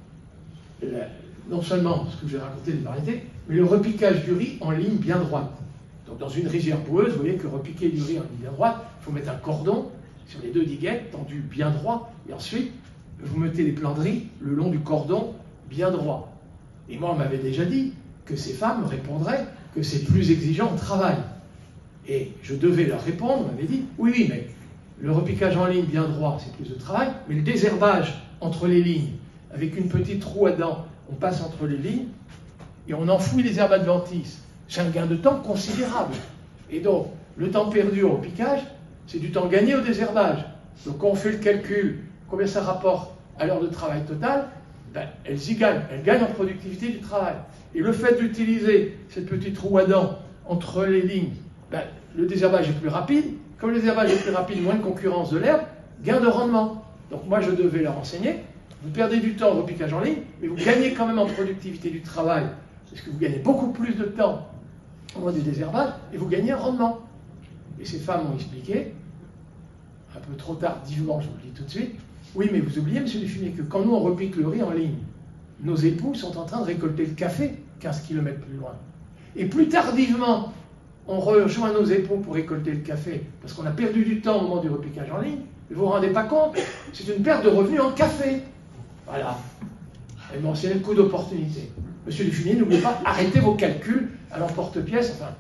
A: la, non seulement ce que j'ai raconté des variétés, mais le repiquage du riz en ligne bien droite. Donc dans une rizière boueuse, vous voyez que repiquer du riz en ligne bien droite, il faut mettre un cordon sur les deux diguettes, tendu bien droit, et ensuite, vous mettez les plants de riz le long du cordon bien droit. Et moi, on m'avait déjà dit que ces femmes répondraient que c'est plus exigeant au travail. Et je devais leur répondre, on m'avait dit, oui, oui, mais le repiquage en ligne bien droit, c'est plus de travail, mais le désherbage entre les lignes, avec une petite roue à dents, on passe entre les lignes, et on enfouit les herbes adventices. C'est un gain de temps considérable. Et donc, le temps perdu au repiquage, c'est du temps gagné au désherbage. Donc, quand on fait le calcul, combien ça rapporte à l'heure de travail total, ben, elles y gagnent. Elles gagnent en productivité du travail. Et le fait d'utiliser cette petite roue à dents entre les lignes, ben, le désherbage est plus rapide. Comme le désherbage est plus rapide, moins de concurrence de l'herbe, gain de rendement. Donc, moi, je devais leur enseigner. Vous perdez du temps au repiquage en ligne, mais vous gagnez quand même en productivité du travail, parce que vous gagnez beaucoup plus de temps au moment du désherbage, et vous gagnez en rendement. Et ces femmes m'ont expliqué, un peu trop tardivement, je vous le dis tout de suite, oui, mais vous oubliez, monsieur Dufumier, que quand nous on repique le riz en ligne, nos époux sont en train de récolter le café quinze kilomètres plus loin. Et plus tardivement, on rejoint nos époux pour récolter le café, parce qu'on a perdu du temps au moment du repiquage en ligne, mais vous ne vous rendez pas compte, c'est une perte de revenus en café. Voilà. Elle m'a enseigné le coût d'opportunité. Monsieur Dufumier, n'oubliez pas, arrêtez vos calculs à l'emporte-pièce. Enfin,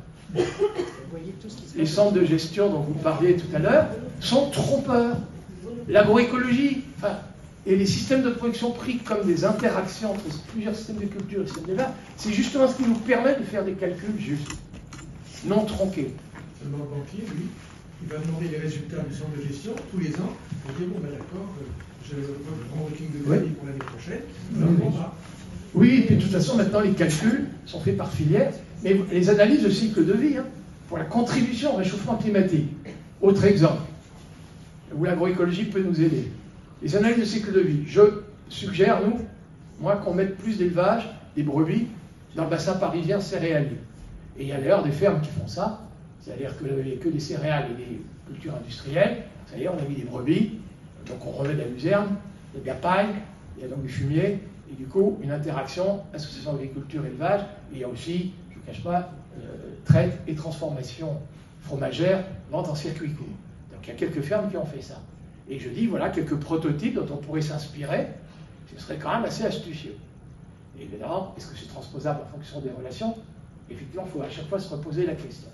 A: les centres de gestion dont vous parliez tout à l'heure sont trompeurs. L'agroécologie, enfin, et les systèmes de production pris comme des interactions entre plusieurs systèmes de culture et systèmes d'élevage, c'est justement ce qui nous permet de faire des calculs justes, non tronqués.
F: Le banquier, lui, il va demander les résultats du centre de gestion tous les ans pour dire bon, ben d'accord, je prends le king de
A: oui.
F: pour l'année prochaine.
A: Oui, oui. Oui, et puis de toute façon, maintenant, les calculs sont faits par filière, mais les analyses de cycle de vie, hein, pour la contribution au réchauffement climatique. Autre exemple, où l'agroécologie peut nous aider. Les analyses de cycle de vie. Je suggère, nous, moi, qu'on mette plus d'élevage des brebis dans le bassin parisien céréalier. Et il y a d'ailleurs des fermes qui font ça, c'est-à-dire qu'il n'y a que des céréales et des cultures industrielles, c'est-à-dire on a mis des brebis, donc on remet de la luzerne, de la paille, il y a donc du fumier, et du coup, une interaction, association agriculture-élevage, et il y a aussi, je ne vous cache pas, euh, traite et transformation fromagère, vente en circuit court. Donc il y a quelques fermes qui ont fait ça. Et je dis, voilà, quelques prototypes dont on pourrait s'inspirer, ce serait quand même assez astucieux. Et évidemment, est-ce que c'est transposable en fonction des relations? Effectivement, il faut à chaque fois se reposer la question.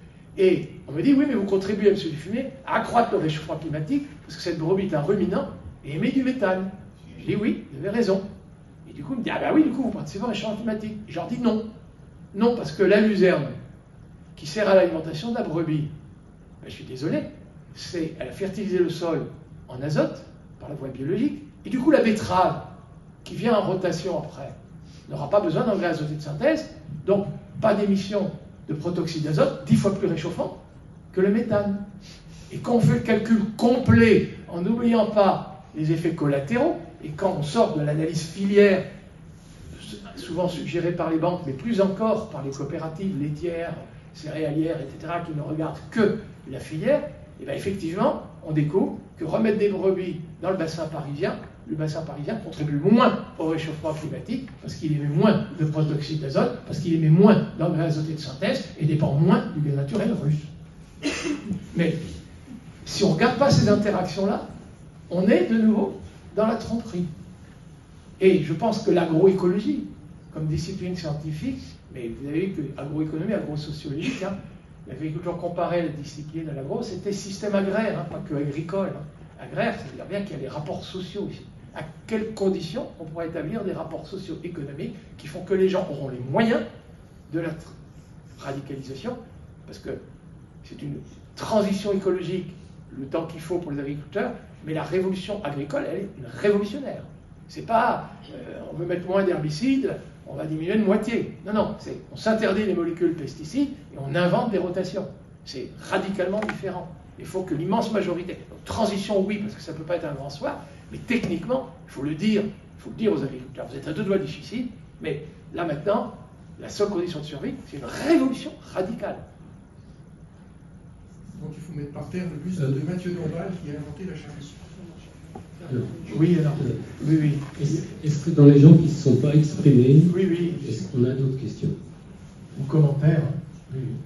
A: Et on me dit, oui, mais vous contribuez, monsieur Dufumier, à accroître le réchauffement climatique, parce que cette brebis est un ruminant et émet du méthane. Je dis, oui, vous avez raison. Et du coup, il me dit, ah ben oui, du coup, vous participez au réchauffement climatique. Et je leur dis, non. Non, parce que la luzerne, qui sert à l'alimentation de la brebis, ben, je suis désolé, c'est elle a fertilisé le sol en azote, par la voie biologique, et du coup, la betterave, qui vient en rotation après, n'aura pas besoin d'engrais azotés de synthèse, donc pas d'émission de protoxyde d'azote, dix fois plus réchauffant que le méthane. Et quand on fait le calcul complet, en n'oubliant pas les effets collatéraux, et quand on sort de l'analyse filière, souvent suggérée par les banques, mais plus encore par les coopératives laitières, céréalières, et cetera, qui ne regardent que la filière, et bien effectivement, on découvre que remettre des brebis dans le bassin parisien, le bassin parisien contribue moins au réchauffement climatique parce qu'il émet moins de protoxyde d'azote, parce qu'il émet moins d'engrais azotés de synthèse et dépend moins du gaz naturel russe. Mais si on ne regarde pas ces interactions-là, on est de nouveau dans la tromperie. Et je pense que l'agroécologie, comme discipline scientifique, mais vous avez vu que agroéconomie, agrosociologique, hein, l'agriculture comparée à la discipline de l'agro, c'était système agraire, hein, pas que agricole. Hein. Agraire, ça veut dire bien qu'il y a des rapports sociaux ici. À quelles conditions on pourrait établir des rapports socio-économiques qui font que les gens auront les moyens de la radicalisation, parce que c'est une transition écologique, le temps qu'il faut pour les agriculteurs, mais la révolution agricole, elle est une révolutionnaire. C'est pas, euh, on veut mettre moins d'herbicides, on va diminuer de moitié. Non, non, c'est, on s'interdit les molécules pesticides et on invente des rotations. C'est radicalement différent. Il faut que l'immense majorité, donc, transition oui, parce que ça ne peut pas être un grand soir, mais techniquement, il faut le dire, il faut le dire aux agriculteurs. Vous êtes à deux doigts difficile, mais là maintenant, la seule condition de survie, c'est une révolution radicale.
F: Donc il faut mettre par terre le buste de Mathieu Dombal qui a inventé la charrue.
B: Alors,
A: oui, alors, oui, oui.
B: Est-ce, est-ce que dans les gens qui ne se sont pas exprimés,
A: oui, oui.
B: Est-ce qu'on a d'autres questions
A: ou commentaires? Oui, oui.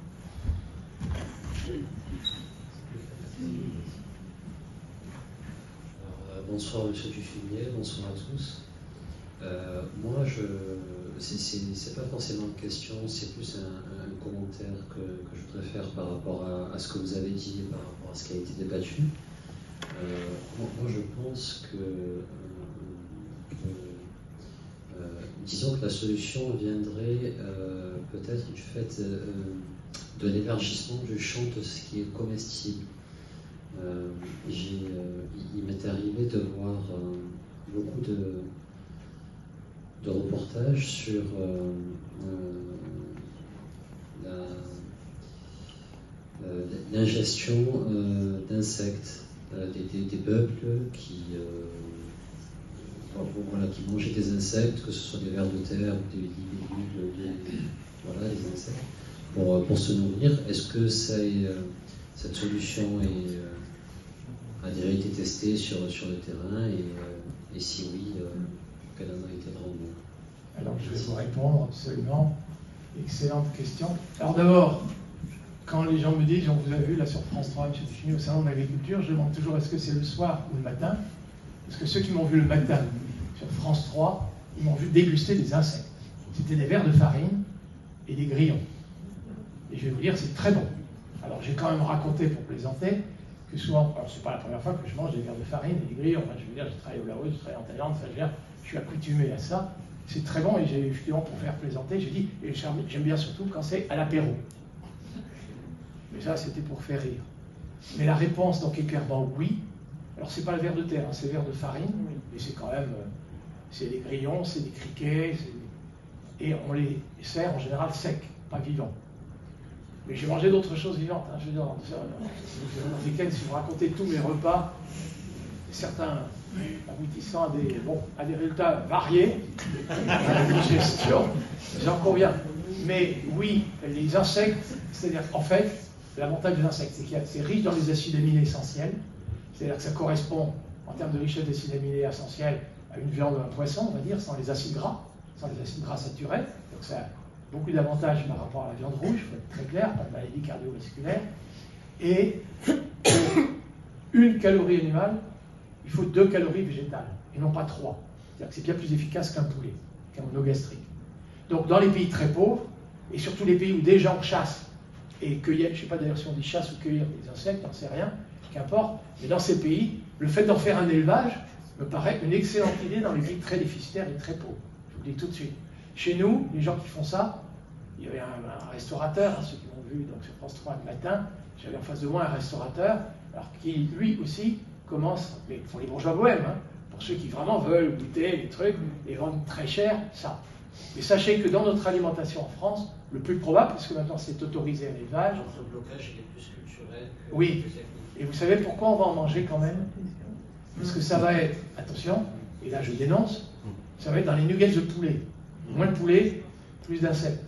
J: Bonsoir Monsieur Dufumier, bonsoir à tous. Euh, moi, je, c'est, c'est, c'est pas forcément une question, c'est plus un, un commentaire que, que je voudrais faire par rapport à, à ce que vous avez dit, par rapport à ce qui a été débattu. Euh, moi, moi, je pense que, euh, que euh, disons que la solution viendrait euh, peut-être du fait euh, de l'élargissement du champ de ce qui est comestible. Euh, j'ai, euh, il m'est arrivé de voir euh, beaucoup de, de reportages sur euh, euh, la, euh, l'ingestion euh, d'insectes, euh, des, des, des peuples qui, euh, voilà, qui mangeaient des insectes, que ce soit des vers de terre ou des libellules, des, voilà, des insectes, pour, pour se nourrir. Est-ce que c'est, euh, cette solution est euh, a déjà été testé sur, sur le terrain et, euh, et si oui, euh, quelle en a été le rendement?
A: Alors je vais vous répondre absolument. Excellente question. Alors d'abord, quand les gens me disent, on vous a vu là sur France trois, M. Dufumier, au salon de l'agriculture, je demande toujours est-ce que c'est le soir ou le matin? Parce que ceux qui m'ont vu le matin sur France trois, ils m'ont vu déguster des insectes. C'était des vers de farine et des grillons. Et je vais vous dire, c'est très bon. Alors j'ai quand même raconté pour plaisanter que souvent, alors c'est pas la première fois que je mange des vers de farine et des grillons. Enfin, je veux dire, je travaille au Laos, je travaille en Thaïlande, enfin, je, veux dire, je suis accoutumé à ça. C'est très bon et j'ai justement pour faire plaisanter, j'ai dit, et j'aime bien surtout quand c'est à l'apéro. Mais ça, c'était pour faire rire. Mais la réponse, donc, est clairement oui. Alors, c'est pas le ver de terre, hein, c'est le ver de farine, mais c'est quand même, euh, c'est des grillons, c'est des criquets, c'est des... et on les sert en général secs, pas vivants. Mais j'ai mangé d'autres choses vivantes. Hein. Je veux dire, dans, dans le week-end, si vous racontez tous mes repas, certains aboutissant à des, bon, à des résultats variés, j'en conviens. Mais oui, les insectes, c'est-à-dire qu'en fait, l'avantage des insectes, c'est que c'est riche dans les acides aminés essentiels, c'est-à-dire que ça correspond, en termes de richesse d'acides aminés essentiels, à une viande ou un poisson, on va dire, sans les acides gras, sans les acides gras saturés. Donc ça a beaucoup d'avantages par rapport à la viande rouge, il faut être très clair, pas de maladie cardiovasculaire. Et une calorie animale, il faut deux calories végétales, et non pas trois. C'est-à-dire que c'est bien plus efficace qu'un poulet, qu'un monogastrique. Donc dans les pays très pauvres, et surtout les pays où des gens chassent et cueillent, je ne sais pas d'ailleurs si on dit chasse ou cueillir des insectes, j'en sais rien, qu'importe, mais dans ces pays, le fait d'en faire un élevage me paraît une excellente idée dans les pays très déficitaires et très pauvres. Je vous le dis tout de suite. Chez nous, les gens qui font ça, il y avait un, un restaurateur, hein, ceux qui m'ont vu donc sur France trois le matin, j'avais en face de moi un restaurateur, alors qui lui aussi commence, mais pour les bourgeois bohèmes, hein, pour ceux qui vraiment veulent goûter les trucs et vendent très cher, ça. Mais sachez que dans notre alimentation en France, le plus probable, parce que maintenant c'est autorisé à l'élevage.
J: Le blocage il est plus culturel.
A: Oui. Et vous savez pourquoi on va en manger quand même? Parce que ça va être, attention, et là je dénonce, ça va être dans les nuggets de poulet. Moins de poulet, plus d'insectes.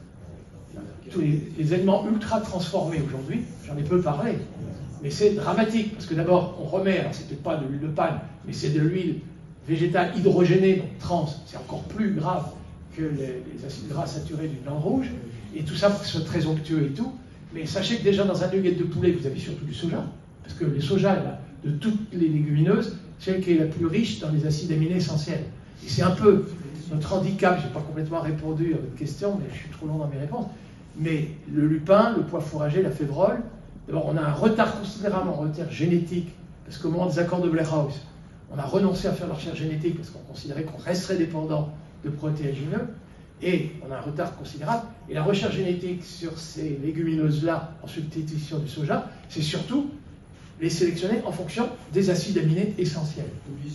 A: Tous les, les aliments ultra transformés aujourd'hui, j'en ai peu parlé, mais c'est dramatique, parce que d'abord on remet, alors c'est peut-être pas de l'huile de palme, mais c'est de l'huile végétale hydrogénée, donc trans, c'est encore plus grave que les, les acides gras saturés d'une viande rouge, et tout ça pour que ce soit très onctueux et tout. Mais sachez que déjà dans un nugget de poulet, vous avez surtout du soja, parce que le soja, là, de toutes les légumineuses, c'est celle qui est la plus riche dans les acides aminés essentiels. Et c'est un peu notre handicap, je n'ai pas complètement répondu à votre question, mais je suis trop long dans mes réponses. Mais le lupin, le pois fourragé, la févrole, d'abord on a un retard considérable en retard génétique, parce qu'au moment des accords de Blair House, on a renoncé à faire la recherche génétique parce qu'on considérait qu'on resterait dépendant de protéagineux, et on a un retard considérable. Et la recherche génétique sur ces légumineuses-là, en substitution du soja, c'est surtout les sélectionner en fonction des acides aminés essentiels.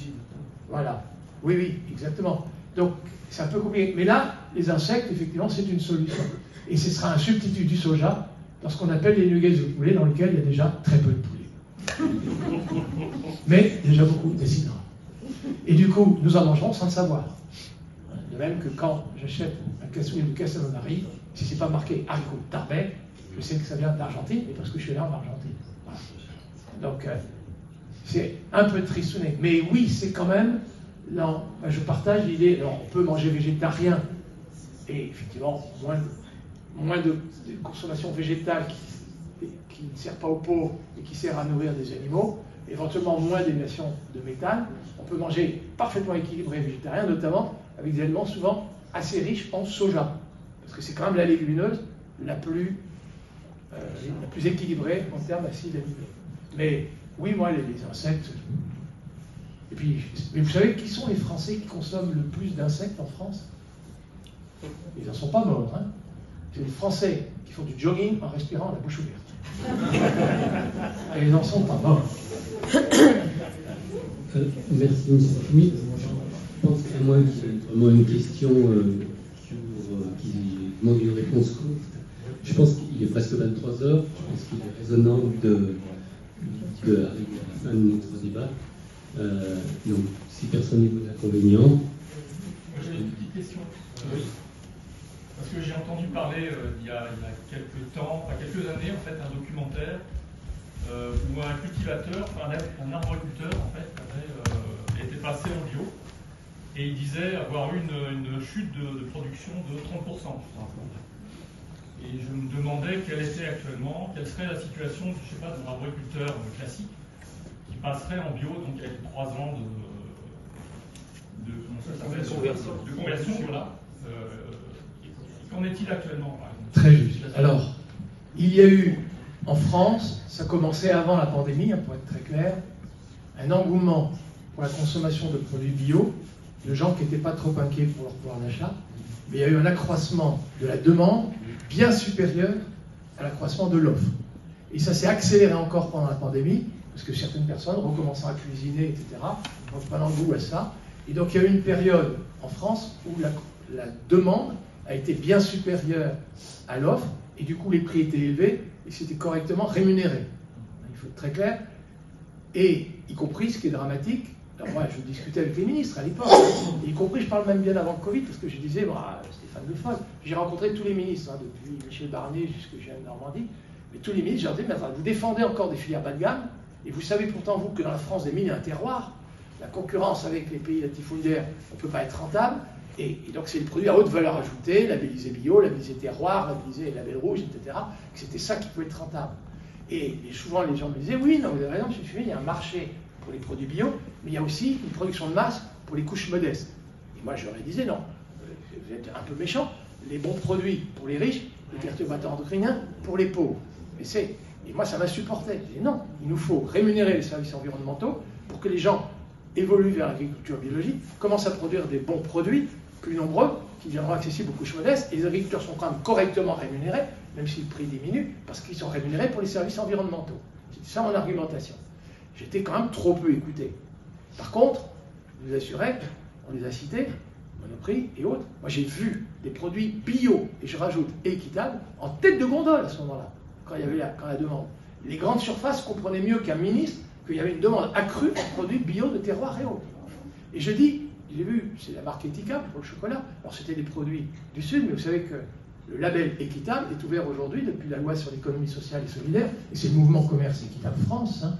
A: Voilà. Oui, oui, exactement. Donc, c'est un peu compliqué. Mais là, les insectes, effectivement, c'est une solution. Et ce sera un substitut du soja dans ce qu'on appelle les nuggets de poulet, dans lesquels il y a déjà très peu de poulet. Mais déjà beaucoup d'acides gras. Et du coup, nous en mangerons sans le savoir. De même que quand j'achète un cassoulet de Castelnaudary, si ce n'est pas marqué haricots Tarbet, je sais que ça vient d'Argentine, et parce que je suis là en Argentine. Voilà. Donc, euh, c'est un peu tristouné. Mais oui, c'est quand même... Non, je partage l'idée, on peut manger végétarien, et effectivement, moins de, moins de, de consommation végétale qui, qui ne sert pas aux pauvres et qui sert à nourrir des animaux, éventuellement moins d'émissions de méthane. On peut manger parfaitement équilibré végétarien, notamment avec des aliments souvent assez riches en soja, parce que c'est quand même la légumineuse la plus, euh, la plus équilibrée en termes d'acides aminés. Mais oui, moi, les, les insectes... Et puis, mais vous savez qui sont les Français qui consomment le plus d'insectes en France? Ils n'en sont pas morts, hein. C'est les Français qui font du jogging en respirant la bouche ouverte. Et ils n'en sont pas morts.
B: Euh, merci, M. Schmitt. Je pense qu'à moins qu'il y ait vraiment une question euh, sur, euh, qui demande une réponse courte, je pense qu'il est presque vingt-trois heures. Je pense qu'il est raisonnable de, de arriver à la fin de notre débat. Euh, donc, si personne n'a d'inconvénient.
K: Moi, j'ai une petite question. Oui. Parce que j'ai entendu parler euh, il, y a, il y a quelques temps, enfin quelques années, en fait, un documentaire euh, où un cultivateur, enfin, un arboriculteur, en fait, avait euh, été passé en bio et il disait avoir eu une, une chute de, de production de trente pour cent. Et je me demandais quelle était actuellement, quelle serait la situation, je ne sais pas, d'un arboriculteur classique qui passerait en bio, donc avec trois ans de, de, comment ça s'appelle, de conversion. De conversion, voilà. Euh, qu'en est-il actuellement, par exemple?
A: Très juste. Alors, il y a eu en France, ça commençait avant la pandémie, hein, pour être très clair, un engouement pour la consommation de produits bio, de gens qui n'étaient pas trop inquiets pour leur pouvoir d'achat, mais il y a eu un accroissement de la demande bien supérieur à l'accroissement de l'offre. Et ça s'est accéléré encore pendant la pandémie, parce que certaines personnes, recommençant à cuisiner, et cetera, ne prennent pas goût à ça. Et donc il y a eu une période en France où la, la demande a été bien supérieure à l'offre, et du coup les prix étaient élevés, et c'était correctement rémunéré. Il faut être très clair. Et y compris, ce qui est dramatique, alors moi je discutais avec les ministres à l'époque, y compris, je parle même bien avant le Covid, parce que je disais, bah, Stéphane Le Foll, j'ai rencontré tous les ministres, hein, depuis Michel Barnier jusqu'à Jeanne Normandie, mais tous les ministres, je leur disais, mais attends, vous défendez encore des filières bas de gamme, et vous savez pourtant, vous, que dans la France des mines, il y a un terroir, la concurrence avec les pays latifundiaires, on ne peut pas être rentable, et, et donc c'est des produits à haute valeur ajoutée, labellisés bio, labellisés terroir, labellisés label rouge, et cetera, que c'était ça qui pouvait être rentable. Et, et souvent les gens me disaient, oui, non, vous avez raison, M. Fumier, il y a un marché pour les produits bio, mais il y a aussi une production de masse pour les couches modestes. Et moi je leur disais, non, vous êtes un peu méchant, les bons produits pour les riches, les perturbateurs endocriniens pour les pauvres. Mais c'est, et moi ça m'insupportait. Je disais, non, il nous faut rémunérer les services environnementaux pour que les gens évoluent vers l'agriculture biologique, commencent à produire des bons produits, plus nombreux, qui viendront accessibles aux couches modestes, et les agriculteurs sont quand même correctement rémunérés, même si le prix diminue, parce qu'ils sont rémunérés pour les services environnementaux. C'était ça mon argumentation. J'étais quand même trop peu écouté. Par contre, je vous assurais, on les a cités, Monoprix et autres, moi j'ai vu des produits bio, et je rajoute équitables, en tête de gondole à ce moment-là, quand il y avait la, quand la demande. Les grandes surfaces comprenaient mieux qu'un ministre qu'il y avait une demande accrue en produits bio de terroir et autres. Et je dis, j'ai vu, c'est la marque Etika pour le chocolat, alors c'était des produits du Sud, mais vous savez que le label équitable est ouvert aujourd'hui depuis la loi sur l'économie sociale et solidaire, et c'est le mouvement Commerce Équitable France. Hein.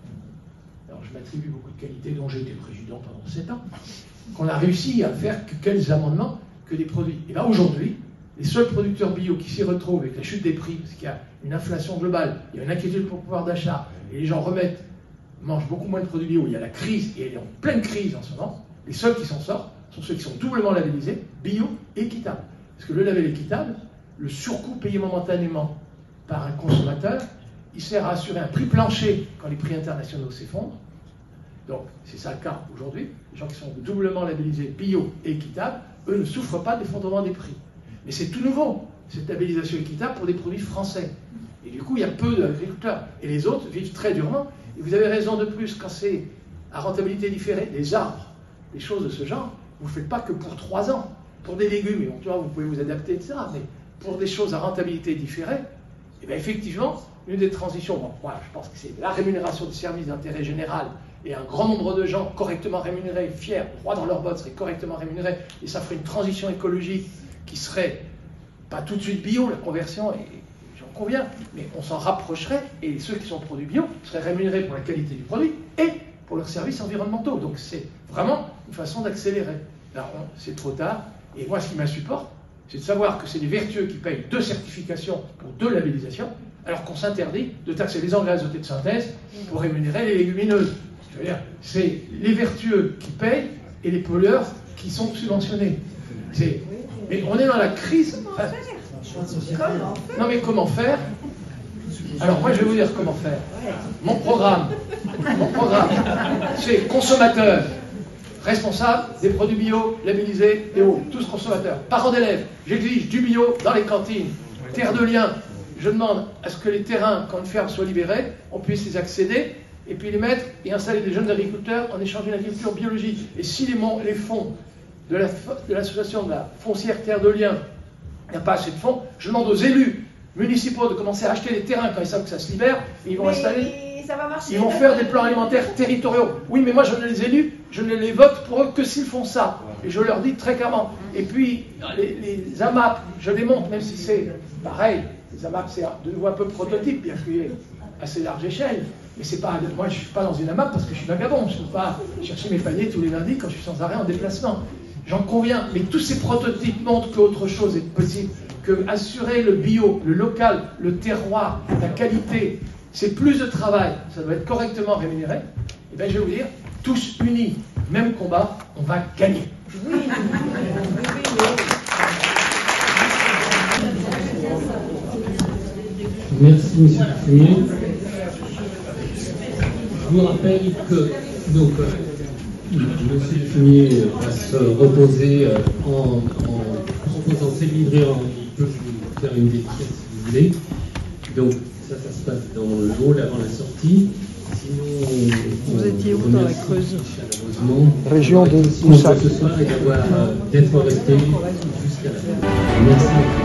A: Alors je m'attribue beaucoup de qualités dont j'ai été président pendant sept ans, qu'on a réussi à faire que quels amendements que des produits. Et bien aujourd'hui, les seuls producteurs bio qui s'y retrouvent avec la chute des prix, parce qu'il y a une inflation globale, il y a une inquiétude pour le pouvoir d'achat, et les gens remettent, mangent beaucoup moins de produits bio, il y a la crise, et elle est en pleine crise en ce moment, les seuls qui s'en sortent sont ceux qui sont doublement labellisés, bio et équitable. Parce que le label équitable, le surcoût payé momentanément par un consommateur, il sert à assurer un prix plancher quand les prix internationaux s'effondrent. Donc, c'est ça le cas aujourd'hui. Les gens qui sont doublement labellisés bio et équitable, eux ne souffrent pas d'effondrement des prix. Mais c'est tout nouveau, cette labellisation équitable pour des produits français. Et du coup, il y a peu d'agriculteurs. Et les autres vivent très durement. Et vous avez raison de plus, quand c'est à rentabilité différée, les arbres, des choses de ce genre, vous ne faites pas que pour trois ans. Pour des légumes, et donc, vous pouvez vous adapter, et cetera. Mais pour des choses à rentabilité différée, et bien effectivement, une des transitions, bon, moi je pense que c'est la rémunération des services d'intérêt général, et un grand nombre de gens correctement rémunérés, fiers, droits dans leurs bottes, seraient correctement rémunérés, et ça ferait une transition écologique qui serait pas tout de suite bio, la conversion, et j'en conviens, mais on s'en rapprocherait, et ceux qui sont produits bio seraient rémunérés pour la qualité du produit et pour leurs services environnementaux. Donc c'est vraiment une façon d'accélérer. Là, c'est trop tard. Et moi, ce qui m'insupporte, c'est de savoir que c'est les vertueux qui payent deux certifications pour deux labellisations, alors qu'on s'interdit de taxer les engrais azotés de synthèse pour rémunérer les légumineuses. Je veux dire, c'est les vertueux qui payent et les pollueurs qui sont subventionnés. Mais on est dans la crise. Enfin, non, mais comment faire? Alors, moi, je vais vous dire comment faire. Mon programme, mon programme, c'est consommateur. Responsable des produits bio, labellisés et autres, tous consommateurs. Parents d'élèves, j'exige du bio dans les cantines. Terre de liens, je demande à ce que les terrains, quand une ferme soit libérée, on puisse les accéder et puis les mettre et installer des jeunes agriculteurs en échange d'une agriculture biologique. Et si les, les fonds de l'association la, de, de la foncière Terre de liens, il n'y a pas assez de fonds, je demande aux élus municipaux de commencer à acheter des terrains quand ils savent que ça se libère et ils vont
C: mais
A: installer.
C: Ça va marcher.
A: Ils vont faire des plans alimentaires territoriaux. Oui, mais moi, je ne les élus, je ne les vote pour eux que s'ils font ça. Et je leur dis très clairement. Et puis, les, les A M A P, je les montre, même si c'est pareil. Les A M A P, c'est de nouveau un peu prototype, bien qu'il y ait assez large échelle. Mais c'est pas. Moi, je ne suis pas dans une A M A P parce que je suis vagabond. Je ne peux pas chercher mes paniers tous les lundis quand je suis sans arrêt en déplacement. J'en conviens. Mais tous ces prototypes montrent qu'autre chose est possible. Que assurer le bio, le local, le terroir, la qualité, c'est plus de travail, ça doit être correctement rémunéré, et bien je vais vous dire, tous unis, même combat, on va gagner. Oui.
B: Merci, monsieur Fumier. Je vous rappelle que donc, euh, monsieur Fumier va se reposer euh, en, en proposant ses livrets, il peut vous faire une dédicace si vous voulez. Donc, ça, ça se passe dans le hall avant la sortie. Sinon,
G: vous
B: on,
G: étiez où dans la Creuse?
B: Chaleureusement.
G: Région de
B: Moussac. Ce soir et d'avoir d'être resté jusqu'à la fin. Merci.